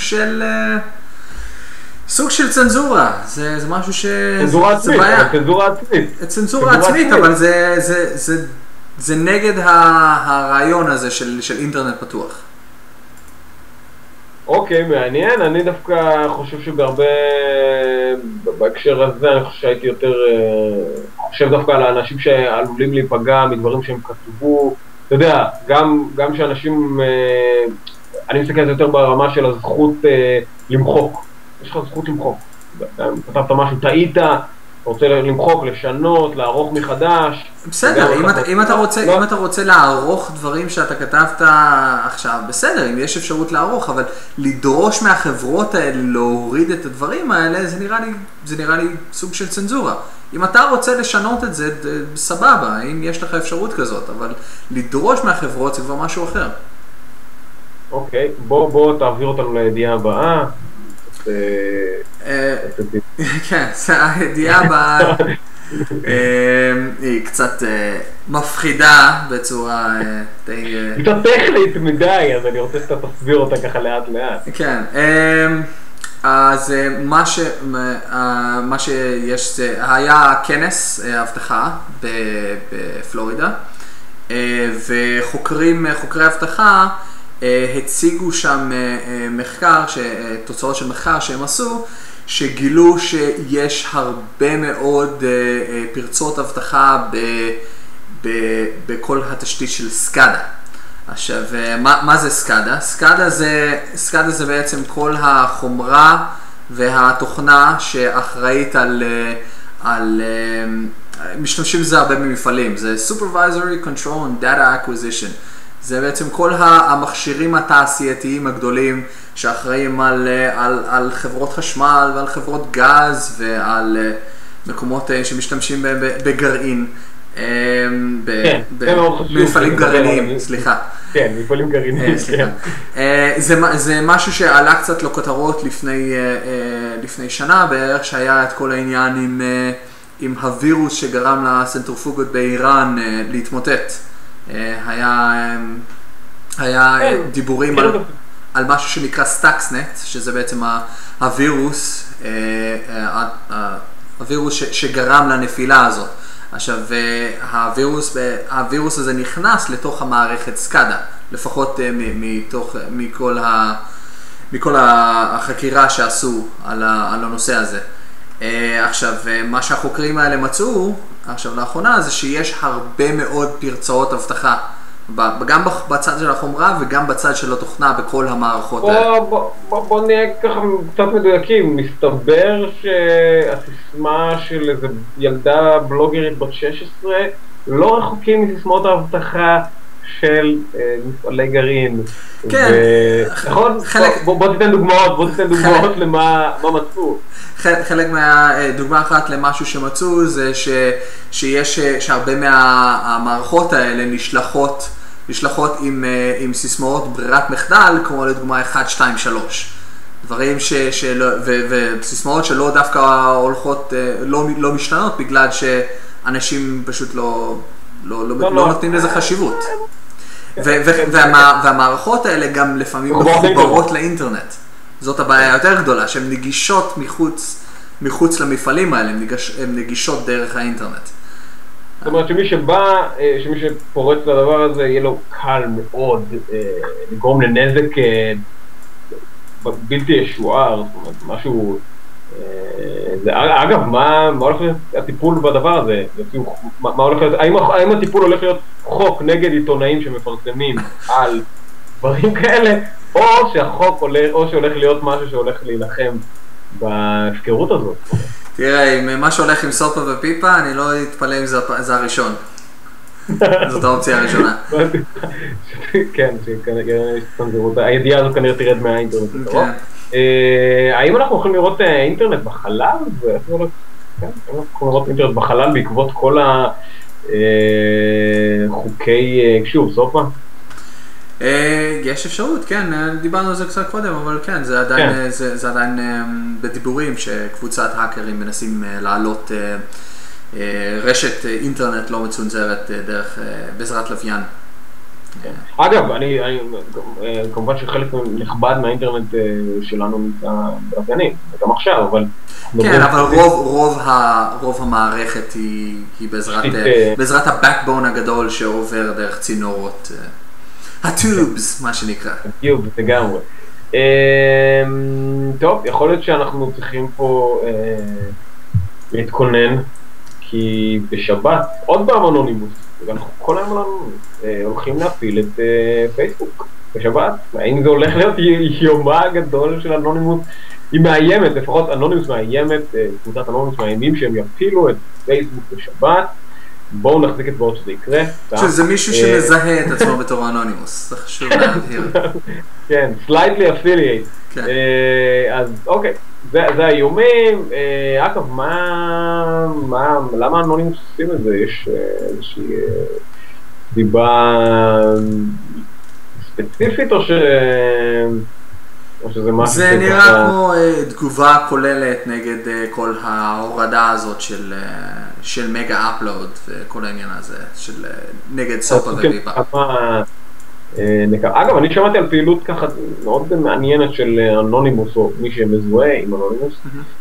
סוג של צנזורה, זה משהו צנזורה עצמית, צנזורה עצמית, אבל זה נגד הרעיון הזה של אינטרנט פתוח. אוקיי, מעניין, אני דווקא חושב שבהרבה, בהקשר הזה אני חושב שהייתי יותר, חושב דווקא על האנשים שעלולים להיפגע מדברים שהם כתבו, אתה יודע, גם שאנשים, אני מסתכל על זה יותר ברמה של הזכות למחוק. יש לך זכות למחוק. כתבת משהו, טעית, אתה רוצה למחוק, לשנות, לערוך מחדש. בסדר, אם אתה רוצה לערוך דברים שאתה כתבת עכשיו, בסדר, אם יש אפשרות לערוך, אבל לדרוש מהחברות האלה להוריד את הדברים האלה, זה נראה לי סוג של צנזורה. אם אתה רוצה לשנות את זה, סבבה, אם יש לך אפשרות כזאת, אבל לדרוש מהחברות זה כבר משהו אחר. אוקיי, בוא תעביר אותנו לידיעה הבאה. כן, הידיעה הבאה היא קצת מפחידה בצורה די... קצת טכנית מדי, אז אני רוצה שאתה תסביר אותה ככה לאט לאט. כן, אז מה שיש זה, היה כנס אבטחה בפלורידה, וחוקרי אבטחה הציגו שם תוצאות של מחקר שהם עשו, שגילו שיש הרבה מאוד פרצות אבטחה בכל התשתית של סקאדה. עכשיו, מה זה סקאדה? סקאדה זה בעצם כל החומרה והתוכנה שאחראית על משתמשים בזה הרבה במפעלים. זה Supervisory Control and Data Acquisition. זה בעצם כל המכשירים התעשייתיים הגדולים שאחראים על חברות חשמל ועל חברות גז ועל מקומות שמשתמשים בגרעין, במפעלים גרעיניים, סליחה. כן, מפעלים גרעיניים, כן. זה משהו שעלה קצת לכותרות לפני שנה בערך, שהיה את כל העניין עם הווירוס שגרם לסנטריפוגות באיראן להתמוטט. היה דיבורים על משהו שנקרא סטאקסנט, שזה בעצם הווירוס שגרם לנפילה הזאת. עכשיו, הווירוס הזה נכנס לתוך המערכת סקאדה, לפחות מכל החקירה שעשו על הנושא הזה. עכשיו, מה שהחוקרים האלה מצאו, עכשיו לאחרונה, זה שיש הרבה מאוד פרצות אבטחה, גם בצד של החומרה וגם בצד של התוכנה בכל המערכות האלה. בוא נהיה ככה קצת מדויקים, מסתבר שהסיסמה של איזו ילדה בלוגרית בת 16 לא רחוקים מסיסמאות האבטחה של מפעלי גרעין. כן. נכון? בוא תיתן דוגמאות למה מצאו. חלק מהדוגמה אחת למשהו שמצאו זה שהרבה מהמערכות האלה נשלחות עם סיסמאות ברירת מחדל, כמו לדוגמה 1, 2, 3. דברים וסיסמאות שלא דווקא הולכות, לא משתנות בגלל שאנשים פשוט לא נותנים לזה חשיבות. והמערכות האלה גם לפעמים מחוברות לאינטרנט. זאת הבעיה היותר גדולה, שהן נגישות מחוץ למפעלים האלה, הן נגישות דרך האינטרנט. זאת אומרת שמי שפורץ לדבר הזה, יהיה לו קל מאוד לגרום לנזק בלתי ישוער, זאת אומרת, משהו... אגב, מה הולך להיות הטיפול בדבר הזה? האם הטיפול הולך להיות חוק נגד עיתונאים שמפרסמים על דברים כאלה, או שהולך להיות משהו שהולך להילחם בהפקרות הזאת? תראה, אם מה שהולך עם סופה ופיפה, אני לא אתפלא אם זה הראשון. זאת האופציה הראשונה. כן, הידיעה הזאת כנראה תרד מהאינטרנט. האם אנחנו יכולים לראות אינטרנט בחלל? אנחנו יכולים לראות אינטרנט בחלל בעקבות כל החוקי, שוב, סופה? יש אפשרות, כן, דיברנו על זה קצת קודם, אבל כן, זה עדיין בדיבורים שקבוצת האקרים מנסים לעלות רשת אינטרנט לא מצונזרת בעזרת לוויין. אגב, כמובן שחלק נכבד מהאינטרנט שלנו נמצא בלוויינים, גם עכשיו, אבל... כן, אבל רוב המערכת היא בעזרת ה-backbone הגדול שעובר דרך צינורות, הטובס, מה שנקרא. הטובס, לגמרי. טוב, יכול להיות שאנחנו צריכים פה להתכונן, כי בשבת, עוד פעם אנונימוס, ואנחנו כל היום הולכים להפעיל את פייסבוק בשבת. האם זה הולך להיות יומה הגדול של אנונימוס? היא מאיימת, לפחות אנונימוס מאיימת, קבוצת אנונימוס מאיימים שהם יפעילו את פייסבוק בשבת. בואו נחזיק את בעוד שזה יקרה. שזה מישהו שמזהה את עצמו בתור אנונימוס, זה חשוב להבהיר. כן, slightly affiliate. אז אוקיי, זה האיומים. אגב, למה אנונימוס עושים את זה? יש איזושהי דיבה ספציפית או שזה משהו... זה נראה כמו תגובה כוללת נגד כל ההורדה הזאת של מגה אפלוד וכל העניין הזה, נגד סופה וביפה. אגב, אני שמעתי על פעילות ככה מאוד מעניינת של אנונימוס, או מי שמזוהה עם אנונימוס,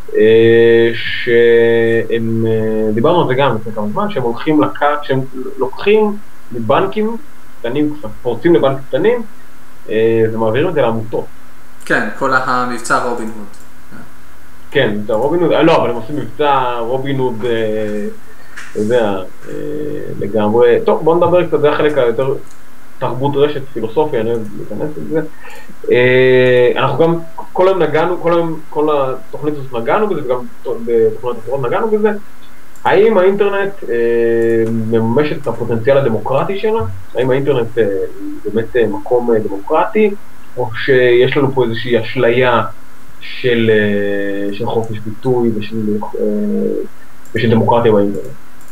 שהם, דיברנו על זה גם לפני כמה זמן, שהם לוקחים מבנקים קטנים, פורצים לבנקים קטנים, ומעבירים את זה לעמותות. כן, כל המבצע רובין הוד. כן, מבצע רובין הוד, לא, אבל הם עושים מבצע רובין הוד, אתה יודע, לגמרי. טוב, בואו נדבר קצת, זה החלק היותר תרבות רשת, פילוסופיה, אני אוהב להיכנס לזה. אנחנו גם כל היום נגענו, כל התוכנית הזאת נגענו בזה, וגם בתוכנית אחרות נגענו בזה. האם האינטרנט מממשת את הפוטנציאל הדמוקרטי שלה? האם האינטרנט באמת מקום דמוקרטי? או שיש לנו פה איזושהי אשליה של חופש ביטוי ושל דמוקרטיה באינטרנט.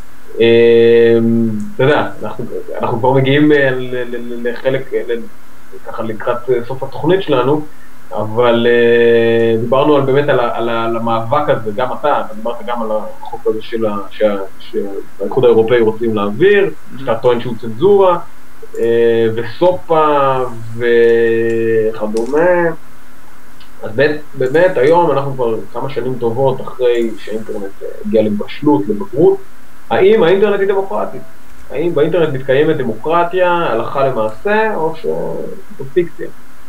אתה יודע, אנחנו כבר מגיעים לחלק, ככה לקראת סוף התוכנית שלנו, אבל דיברנו באמת על המאבק הזה, גם אתה דיברת גם על החוק הזה שהאיחוד האירופאי רוצים להעביר, שאתה טוען שהוא צנזורה, וסופה וכדומה. אז באמת היום אנחנו כבר כמה שנים טובות אחרי שהאינטרנט הגיע לבשלות, לבגרות. האם האינטרנט היא דמוקרטית? האם באינטרנט מתקיימת דמוקרטיה, הלכה למעשה, או שזו פיקציה?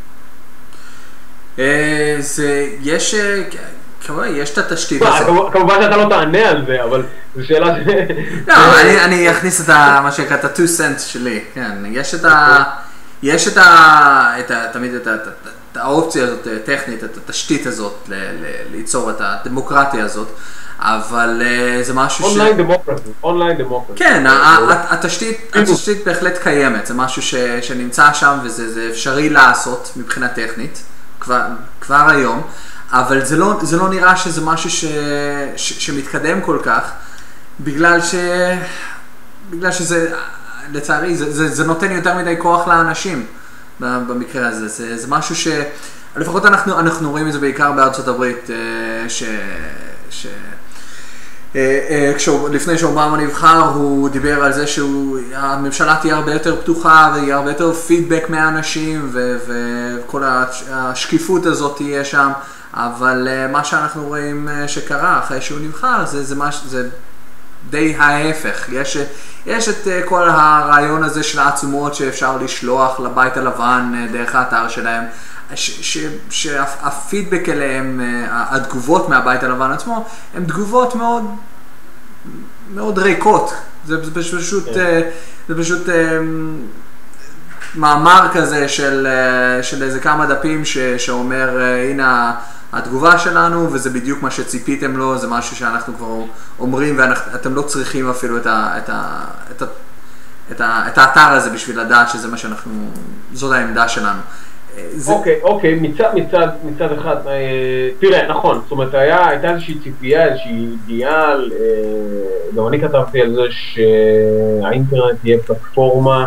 יש את התשתית הזאת. כמובן שאתה לא תענה על זה, אבל זו שאלה ש... לא, אני אכניס את מה שנקרא, את ה-2 cents שלי, כן. יש תמיד את האופציה הזאת, טכנית, את התשתית הזאת, ליצור את הדמוקרטיה הזאת, אבל זה משהו אונליין דמוקרטי. כן, התשתית בהחלט קיימת, זה משהו שנמצא שם וזה אפשרי לעשות מבחינה טכנית, כבר היום. אבל זה לא נראה שזה משהו שמתקדם כל כך, בגלל שזה, לצערי, זה נותן יותר מדי כוח לאנשים במקרה הזה. זה משהו לפחות אנחנו רואים את זה בעיקר בארצות הברית, לפני שאובמה נבחר הוא דיבר על זה שהממשלה תהיה הרבה יותר פתוחה ויהיה הרבה יותר פידבק מהאנשים וכל השקיפות הזאת תהיה שם, אבל מה שאנחנו רואים שקרה אחרי שהוא נבחר זה די ההפך. יש את כל הרעיון הזה של העצומות שאפשר לשלוח לבית הלבן דרך האתר שלהם, שהפידבק אליהם, התגובות מהבית הלבן עצמו, הן תגובות מאוד, מאוד ריקות. זה פשוט מאמר כזה של איזה כמה דפים שאומר, הנה התגובה שלנו, וזה בדיוק מה שציפיתם לו, זה משהו שאנחנו כבר אומרים, ואתם לא צריכים אפילו את האתר הזה בשביל לדעת שזה מה זאת העמדה שלנו. אוקיי, מצד אחד, תראה, נכון, זאת אומרת, הייתה איזושהי ציפייה, איזושהי אידיאל, גם אני כתבתי על זה שהאינטרנט תהיה פלטפורמה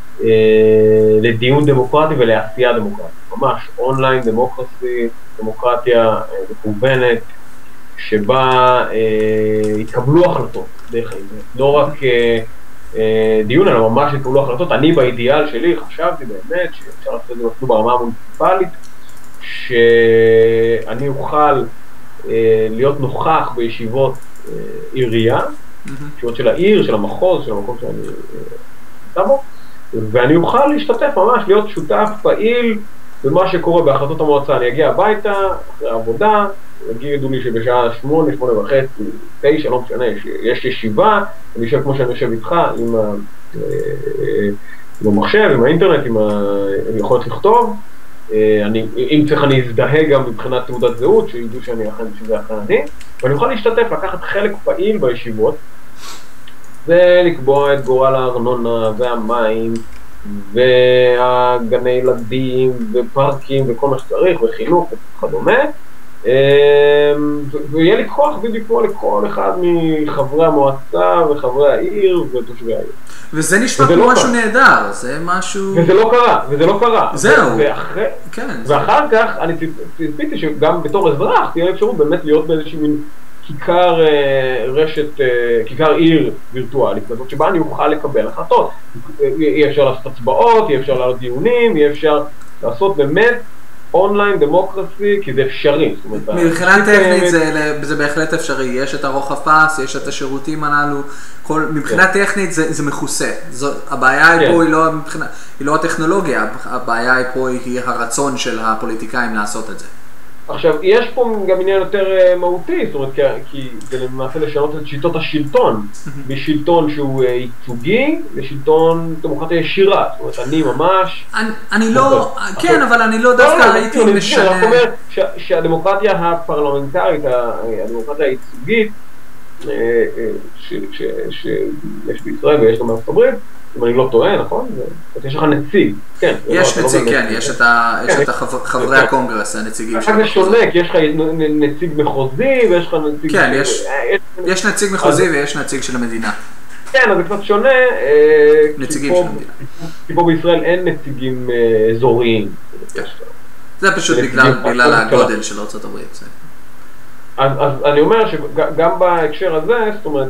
לדיון דמוקרטי ולעשייה דמוקרטית, ממש אונליין דמוקרטי, דמוקרטיה מקוונת, שבה התקבלו החלטות דרך האינטרנט, לא רק דיון, אלא ממש התקבלו החלטות. אני באידיאל שלי חשבתי באמת שאפשר לעשות את זה אפילו ברמה המוניציפלית, שאני אוכל להיות נוכח בישיבות עירייה, ישיבות של העיר, של המחוז, של המקום שאני נמצא בו, ואני אוכל להשתתף ממש, להיות שותף פעיל במה שקורה בהחלטות המועצה. אני אגיע הביתה אחרי העבודה, יגידו לי שבשעה 8, 8:30, 9, לא משנה, יש ישיבה, אני יושב כמו שאני יושב איתך, עם המחשב, עם האינטרנט, עם היכולת לכתוב, אם צריך אני אזדהה גם מבחינת תעודת זהות, שידעו שאני שזה אכן אני, ואני אוכל להשתתף, לקחת חלק פעיל בישיבות, ולקבוע את גורל הארנונה והמים, והגני ילדים, ופארקים, וכל מה שצריך, וחינוך וכדומה, ויהיה לי כוח בדיוק כמו לכל אחד מחברי המועצה וחברי העיר ותושבי העיר. וזה נשמע כמו משהו נהדר, זה משהו... וזה לא קרה. זהו. ואחר כך אני ציפיתי שגם בתור אזרח תהיה אפשרות באמת להיות באיזושהי מין כיכר עיר וירטואלית כזאת, שבה אני אוכל לקבל החלטות. יהיה אפשר לעשות הצבעות, יהיה אפשר לעשות דיונים, יהיה אפשר לעשות באמת אונליין דמוקרטי, כי זה אפשרי. מבחינה טכנית זה בהחלט אפשרי, יש את הרוחב פס, יש את השירותים הללו, מבחינה טכנית זה מכוסה. הבעיה פה היא לא הטכנולוגיה, הבעיה פה היא הרצון של הפוליטיקאים לעשות את זה. עכשיו, יש פה גם עניין יותר מהותי, זאת אומרת, כי זה למעשה לשנות את שיטות השלטון, משלטון שהוא ייצוגי לשלטון דמוקרטיה ישירה, זאת אומרת, אני ממש... אני לא, כן, אבל אני לא דווקא הייתי משנה... אני אומר שהדמוקרטיה הפרלמנטרית, הדמוקרטיה הייצוגית, שיש בישראל ויש גם בארצות הברית, אם אני לא טועה, נכון? יש לך נציג, כן. יש נציג, כן, יש את חברי הקונגרס, הנציגים שלו. זה שונה, כי יש לך נציג מחוזי ויש לך נציג... כן, יש נציג מחוזי ויש נציג של המדינה. כן, אז זה קצת שונה. נציגים של המדינה. כי פה בישראל אין נציגים אזוריים. זה פשוט בגלל הגודל של ארצות הברית. אז אני אומר שגם בהקשר הזה, זאת אומרת,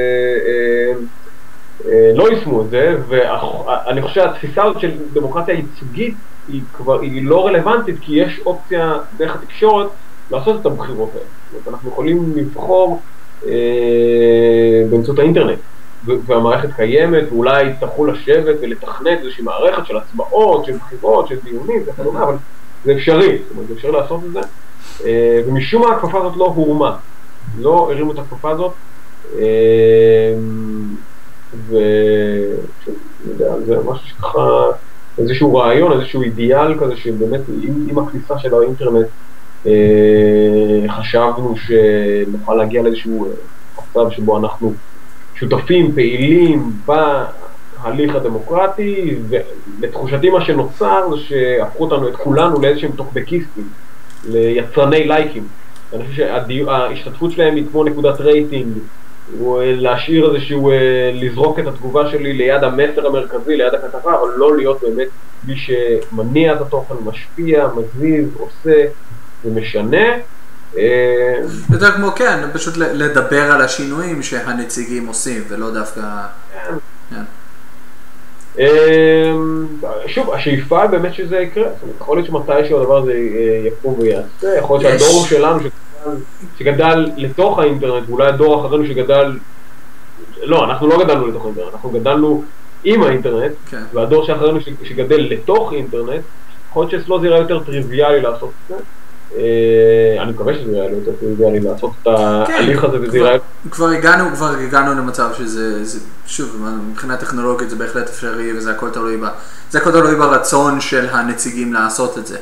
לא יישמו את זה, ואני חושב שהתפיסה הזאת של דמוקרטיה ייצוגית היא לא רלוונטית, כי יש אופציה דרך התקשורת לעשות את הבחירות האלה. זאת אומרת, אנחנו יכולים לבחור באמצעות האינטרנט, והמערכת קיימת, ואולי יצטרכו לשבת ולתכנת איזושהי מערכת של הצבעות, של בחירות, של דיונים, אבל זה אפשרי, זאת אומרת, זה אפשרי לעשות את זה, ומשום מה הכפפה הזאת לא הורמה, לא הרימו את הכפפה הזאת, זה משהו שככה, איזשהו רעיון, איזשהו אידיאל כזה, שבאמת עם הכניסה של האינטרנט חשבנו שנוכל להגיע לאיזשהו מצב שבו אנחנו שותפים, פעילים בהליך הדמוקרטי, ולתחושתי מה שנוצר זה שהפכו אותנו, את כולנו, לאיזשהם טוקבקיסטים, ליצרני לייקים. אני חושב שההשתתפות שלהם היא כמו נקודת רייטינג להשאיר איזשהו, לזרוק את התגובה שלי ליד המסר המרכזי, ליד הכתבה, אבל לא להיות באמת מי שמניע את התוכן, משפיע, מזיז, עושה ומשנה. יותר כמו כן, פשוט לדבר על השינויים שהנציגים עושים, ולא דווקא... שוב, השאיפה היא באמת שזה יקרה, זאת אומרת, יכול להיות שמתישהו הדבר הזה יקום ויעשה, יכול להיות שהדור שלנו שגדל לתוך האינטרנט, ואולי הדור אחרינו שגדל, לא, אנחנו לא גדלנו לתוך האינטרנט, אנחנו גדלנו עם האינטרנט, והדור שאחרינו שגדל לתוך אינטרנט, יכול להיות שאצלו זה יראה יותר טריוויאלי לעשות את זה, אני מקווה שזה יראה יותר טריוויאלי לעשות את ההליך הזה, וזה יראה... כבר הגענו למצב שזה, שוב, מבחינה טכנולוגית זה בהחלט אפשרי, וזה הכל תלוי ברצון של הנציגים לעשות את זה.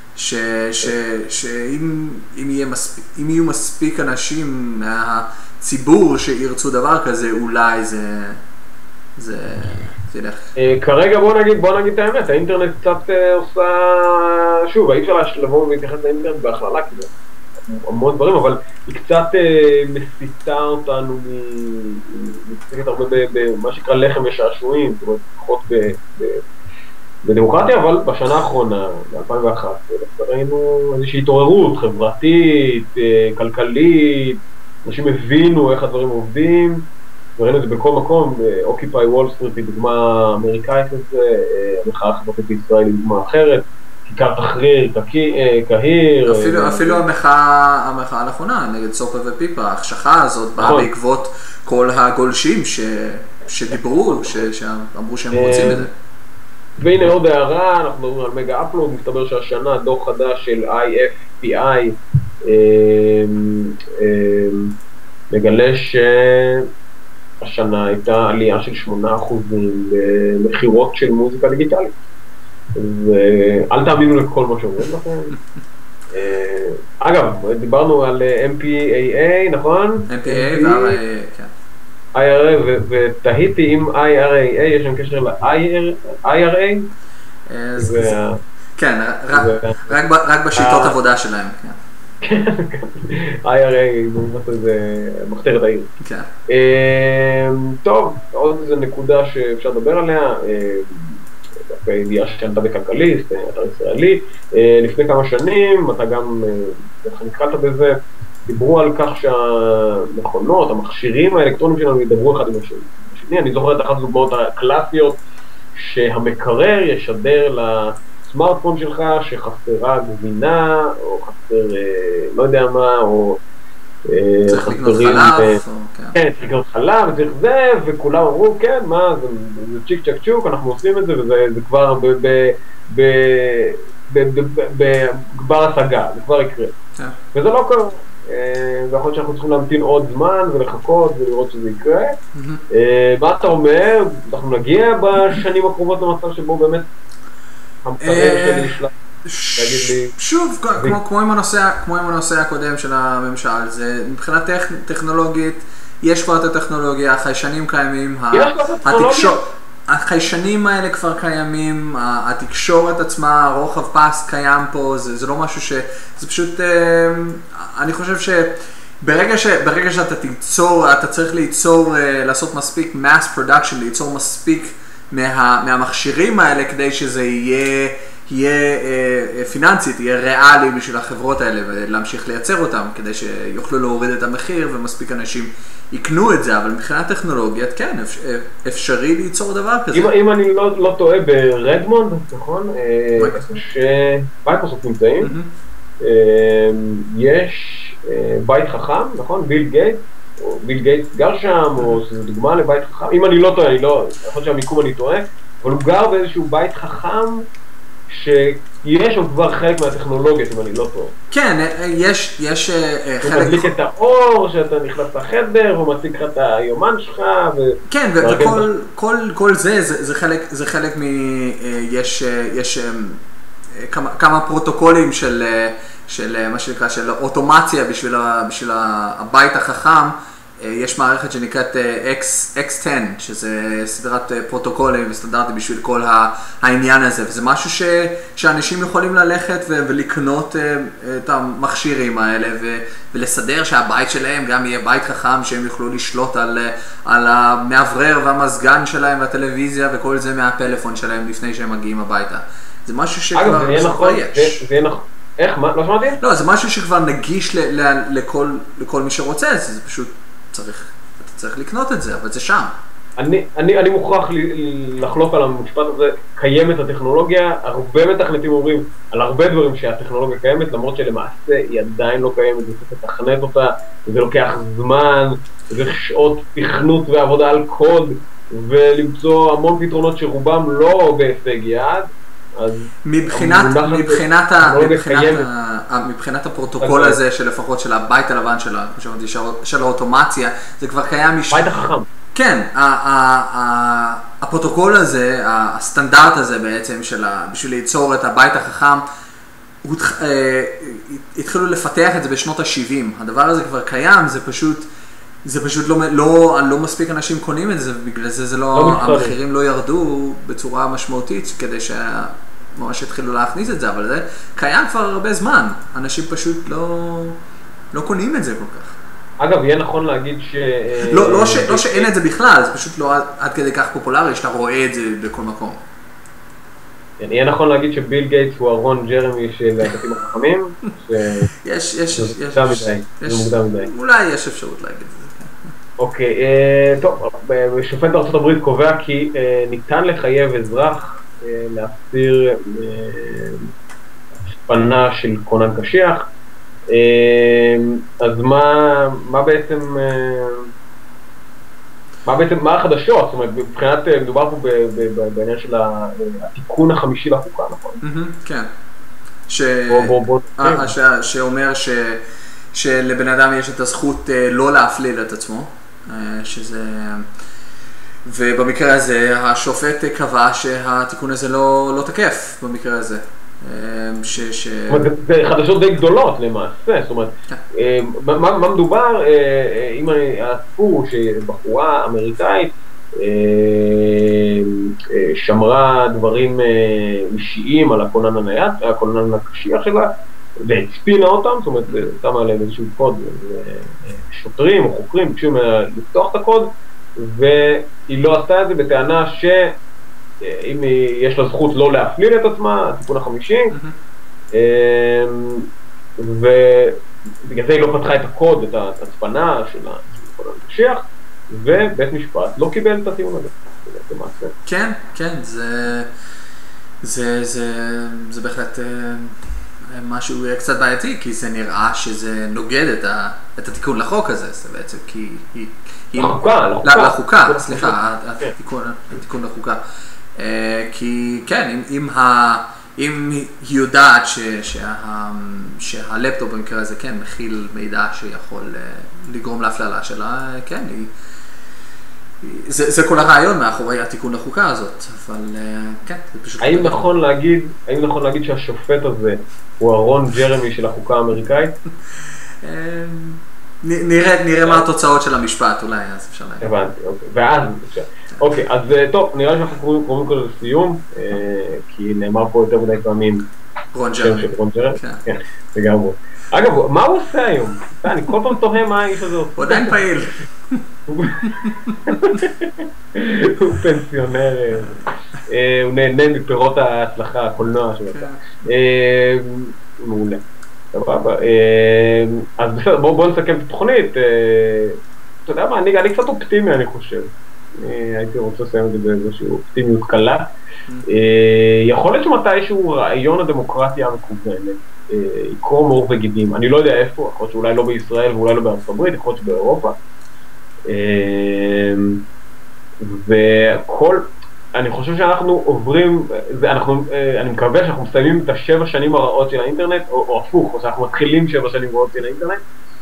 שאם יהיו מספיק אנשים מהציבור שירצו דבר כזה, אולי זה ילך. כרגע בוא נגיד את האמת, האינטרנט קצת עושה, שוב, אי אפשר לבוא ולהתייחס לאינטרנט בהכללה, כי זה המון דברים, אבל היא קצת מסיטה אותנו, מתעסקת הרבה במה שנקרא לחם ושעשועים, זאת אומרת, פחות בדמוקרטיה, אבל בשנה האחרונה, ב-2001, ראינו איזושהי התעוררות חברתית, כלכלית, אנשים הבינו איך הדברים עובדים, וראינו את זה בכל מקום, אוקיפאי וול סטריט היא דוגמה אמריקאית לזה, המחאה החברתית בישראל היא דוגמה אחרת, כיכר תחריר, קהיר. אפילו המחאה הנכונה, נגד סופה ופיפה, ההחשכה הזאת באה בעקבות כל הגולשים שדיברו, שאמרו שהם רוצים את זה. והנה עוד הערה, אנחנו מדברים על מגה אפלוד, מסתבר שהשנה דוח חדש של IFPI מגלה שהשנה הייתה עלייה של 8% במחירות של מוזיקה דיגיטלית. ואל תאמינו לכל מה שאומרים לכם. אגב, דיברנו על MPAA, נכון? MPAA ו-IRA, כן. IRA, ותהיתי אם IRA, יש שם קשר ל-IRA? כן, רק בשיטות עבודה שלהם, כן. IRA, זה מחתרת העיר. כן. טוב, עוד איזו נקודה שאפשר לדבר עליה, בידיעה שעלתה בכלכליסט, אתר ישראלי, לפני כמה שנים, אתה גם, איך נקראת בזה, דיברו על כך שהמכונות, המכשירים האלקטרוניים שלנו ידברו אחד עם השני. אני זוכר את אחת הדוגמאות הקלאסיות שהמקרר ישדר לסמארטפון שלך שחסרה גבינה, או חסר לא יודע מה, או צריך לקנות חלב. כן, צריך לקנות חלב, וצריך זה, וכולם אמרו, כן, מה, זה צ'יק צ'ק צ'וק, אנחנו עושים את זה, וזה כבר בגבר השגה, זה כבר יקרה. וזה לא קורה. ויכול להיות שאנחנו צריכים להמתין עוד זמן ולחכות ולראות שזה יקרה. מה אתה אומר? אנחנו נגיע בשנים הקרובות למצב שבו באמת המקרר שלי נשלח. שוב, כמו עם הנושא הקודם של הממשל, זה מבחינה טכנולוגית, יש כבר את הטכנולוגיה, החיישנים קיימים, החיישנים האלה כבר קיימים, התקשורת עצמה, הרוחב פס קיים פה, זה לא משהו זה פשוט, אני חושב שברגע שאתה תיצור, אתה צריך לעשות מספיק mass production, ליצור מספיק מהמכשירים האלה כדי שזה יהיה פיננסית, יהיה ריאלי בשביל החברות האלה ולהמשיך לייצר אותם כדי שיוכלו להוריד את המחיר ומספיק אנשים יקנו את זה, אבל מבחינת טכנולוגית כן, אפשרי ליצור דבר כזה. אם אני לא טועה ברדמונד, נכון? שמייקרוסופט נמצאים, יש בית חכם, נכון? ביל גייט גר שם, או שזו דוגמה לבית חכם, אם אני לא טועה, יכול שהמיקום אני טועה, אבל הוא גר באיזשהו בית חכם, שיש שם כבר חלק מהטכנולוגיות, אם אני לא טועה. כן, יש חלק... הוא מדליק את האור, שאתה נכנס לחדר, הוא מציג לך את היומן שלך, כן, וכל זה חלק יש כמה פרוטוקולים של מה שנקרא, של אוטומציה בשביל הבית החכם, יש מערכת שנקראת X10, שזה סדרת פרוטוקולים וסטנדרטים בשביל כל העניין הזה, וזה משהו שאנשים יכולים ללכת ולקנות את המכשירים האלה, ולסדר שהבית שלהם גם יהיה בית חכם, שהם יוכלו לשלוט על המעברר והמזגן שלהם והטלוויזיה וכל זה מהפלאפון שלהם לפני שהם מגיעים הביתה. זה משהו שכבר יש. איך? מה? לא שמעתי? לא, זה משהו שכבר נגיש לכל מי שרוצה, זה פשוט אתה צריך לקנות את זה, אבל זה שם. אני מוכרח לחלוק על המשפט הזה, קיימת הטכנולוגיה, הרבה מתכנתים אומרים על הרבה דברים שהטכנולוגיה קיימת, למרות שלמעשה היא עדיין לא קיימת, זה צריך לתכנת אותה, זה לוקח זמן, זה שעות תכנות ועבודה על קוד, ולמצוא המון פתרונות שרובם לא בהישג יד. מבחינת הפרוטוקול הזה שלפחות של הבית הלבן של האוטומציה, זה כבר קיים בית החכם. כן, הפרוטוקול הזה, הסטנדרט הזה בעצם בשביל ליצור את הבית החכם, התחילו לפתח את זה בשנות ה-70. הדבר הזה כבר קיים, זה פשוט לא מספיק אנשים קונים את זה, בגלל זה המחירים לא ירדו בצורה משמעותית כדי שממש התחילו להכניס את זה, אבל זה קיים כבר הרבה זמן, אנשים פשוט לא קונים את זה כל כך. אגב, יהיה נכון להגיד לא שאין את זה בכלל, זה פשוט לא עד כדי כך פופולרי שאתה רואה את זה בכל מקום. יהיה נכון להגיד שביל גייטס הוא הרון ג'רמי של הבתים החכמים, זה מוקדם מדי. אולי יש אפשרות להגיד את זה. אוקיי, טוב, שופט ארצות הברית קובע כי ניתן לחייב אזרח להסיר השפנה של כונן קשיח. אז מה בעצם, מה החדשות? זאת אומרת, מבחינת, מדובר פה בעניין של התיקון החמישי לחוקה, נכון? כן. שאומר שלבן אדם יש את הזכות לא להפליל את עצמו, ובמקרה הזה השופט קבע שהתיקון הזה לא תקף במקרה הזה. זה חדשות די גדולות למעשה, זאת אומרת, מה מדובר, אם הסיפור שבחורה אמריקאית שמרה דברים אישיים על הכונן הנייד, הכונן הקשיח שלה, והצפינה אותם, זאת אומרת, שמה עליהם איזשהו קוד, שוטרים או חוקרים ביקשו לפתוח את הקוד, והיא לא עשתה את זה בטענה שאם יש לה זכות לא להפליל את עצמה, התיקון החמישי, ובגלל זה היא לא פתחה את הקוד, את ההצפנה של הכונן הקשיח, ובית משפט לא קיבל את הטיעון הזה. כן, כן, זה בהחלט משהו קצת בעייתי, כי זה נראה שזה נוגד את התיקון לחוק הזה, זה בעצם כי לחוקה, סליחה, התיקון לחוקה. כי כן, אם היא יודעת שהלפטופ במקרה הזה כן מכיל מידע שיכול לגרום להפללה שלה, כן, זה כל הרעיון מאחורי התיקון לחוקה הזאת, אבל כן, זה פשוט... האם נכון להגיד שהשופט הזה הוא הרון ג'רמי של החוקה האמריקאית? נראה מה התוצאות של המשפט, אולי, אז אפשר להגיד. הבנתי, אוקיי, ואז אפשר. אוקיי, אז טוב, נראה שאנחנו קוראים כל זה לסיום, כי נאמר פה יותר מדי פעמים רון ג'רמי. כן, לגמרי. אגב, מה הוא עושה היום? אני כל פעם תוהה מה האיש הזה עושה. הוא עדיין פעיל. הוא פנסיונר, הוא נהנה מפירות ההצלחה, הקולנוע שלו. מעולה. אז בסדר, בואו נסכם את התוכנית. אתה יודע מה, אני קצת אופטימי, אני חושב. הייתי רוצה לסיים את זה באיזושהי אופטימיות קלה. יכול להיות שמתישהו רעיון הדמוקרטיה המקוונת יקרום עור וגידים. אני לא יודע איפה, יכול להיות שאולי לא בישראל ואולי לא בארצות הברית, יכול להיות שבאירופה. אני חושב שאנחנו עוברים, אני מקווה שאנחנו מסיימים את ה7 שנים הרעות של האינטרנט, או הפוך, או שאנחנו מתחילים 7 שנים רעות של האינטרנט,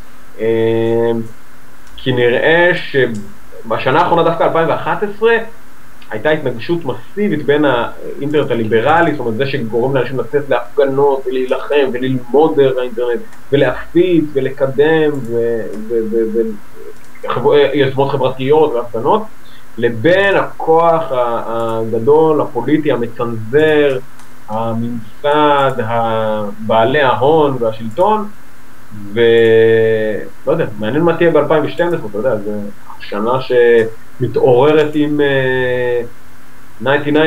כי נראה שבשנה האחרונה דווקא 2011, הייתה התנגשות מסיבית בין האינטרנט הליברלי, זאת אומרת זה שגורם לאנשים לצאת להפגנות ולהילחם וללמוד דרך האינטרנט ולהפיץ ולקדם יוזמות חברתיות והפגנות, לבין הכוח הגדול, הפוליטי, המצנזר, הממסד, בעלי ההון והשלטון, ולא יודע, מעניין מה תהיה ב-2012, אתה יודע, זו שנה שמתעוררת עם 99%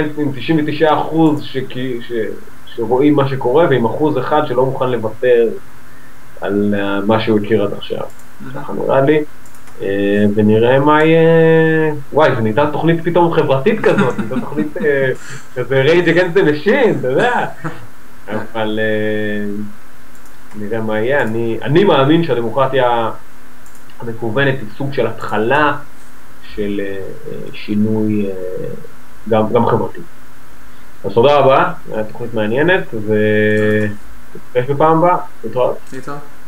שרואים מה שקורה, ועם 1% שלא מוכן לוותר על מה שהוא הכיר עד עכשיו. ככה נראה לי, ונראה מה יהיה... וואי, זה נהייתה תוכנית פתאום חברתית כזאת, נהייתה תוכנית כזה Rage Against the Machine, אתה יודע? אבל נראה מה יהיה. אני מאמין שהדמוקרטיה המקוונת היא סוג של התחלה של שינוי גם חברתי. אז תודה רבה, הייתה תוכנית מעניינת, ונתראה בפעם הבאה. להתראות.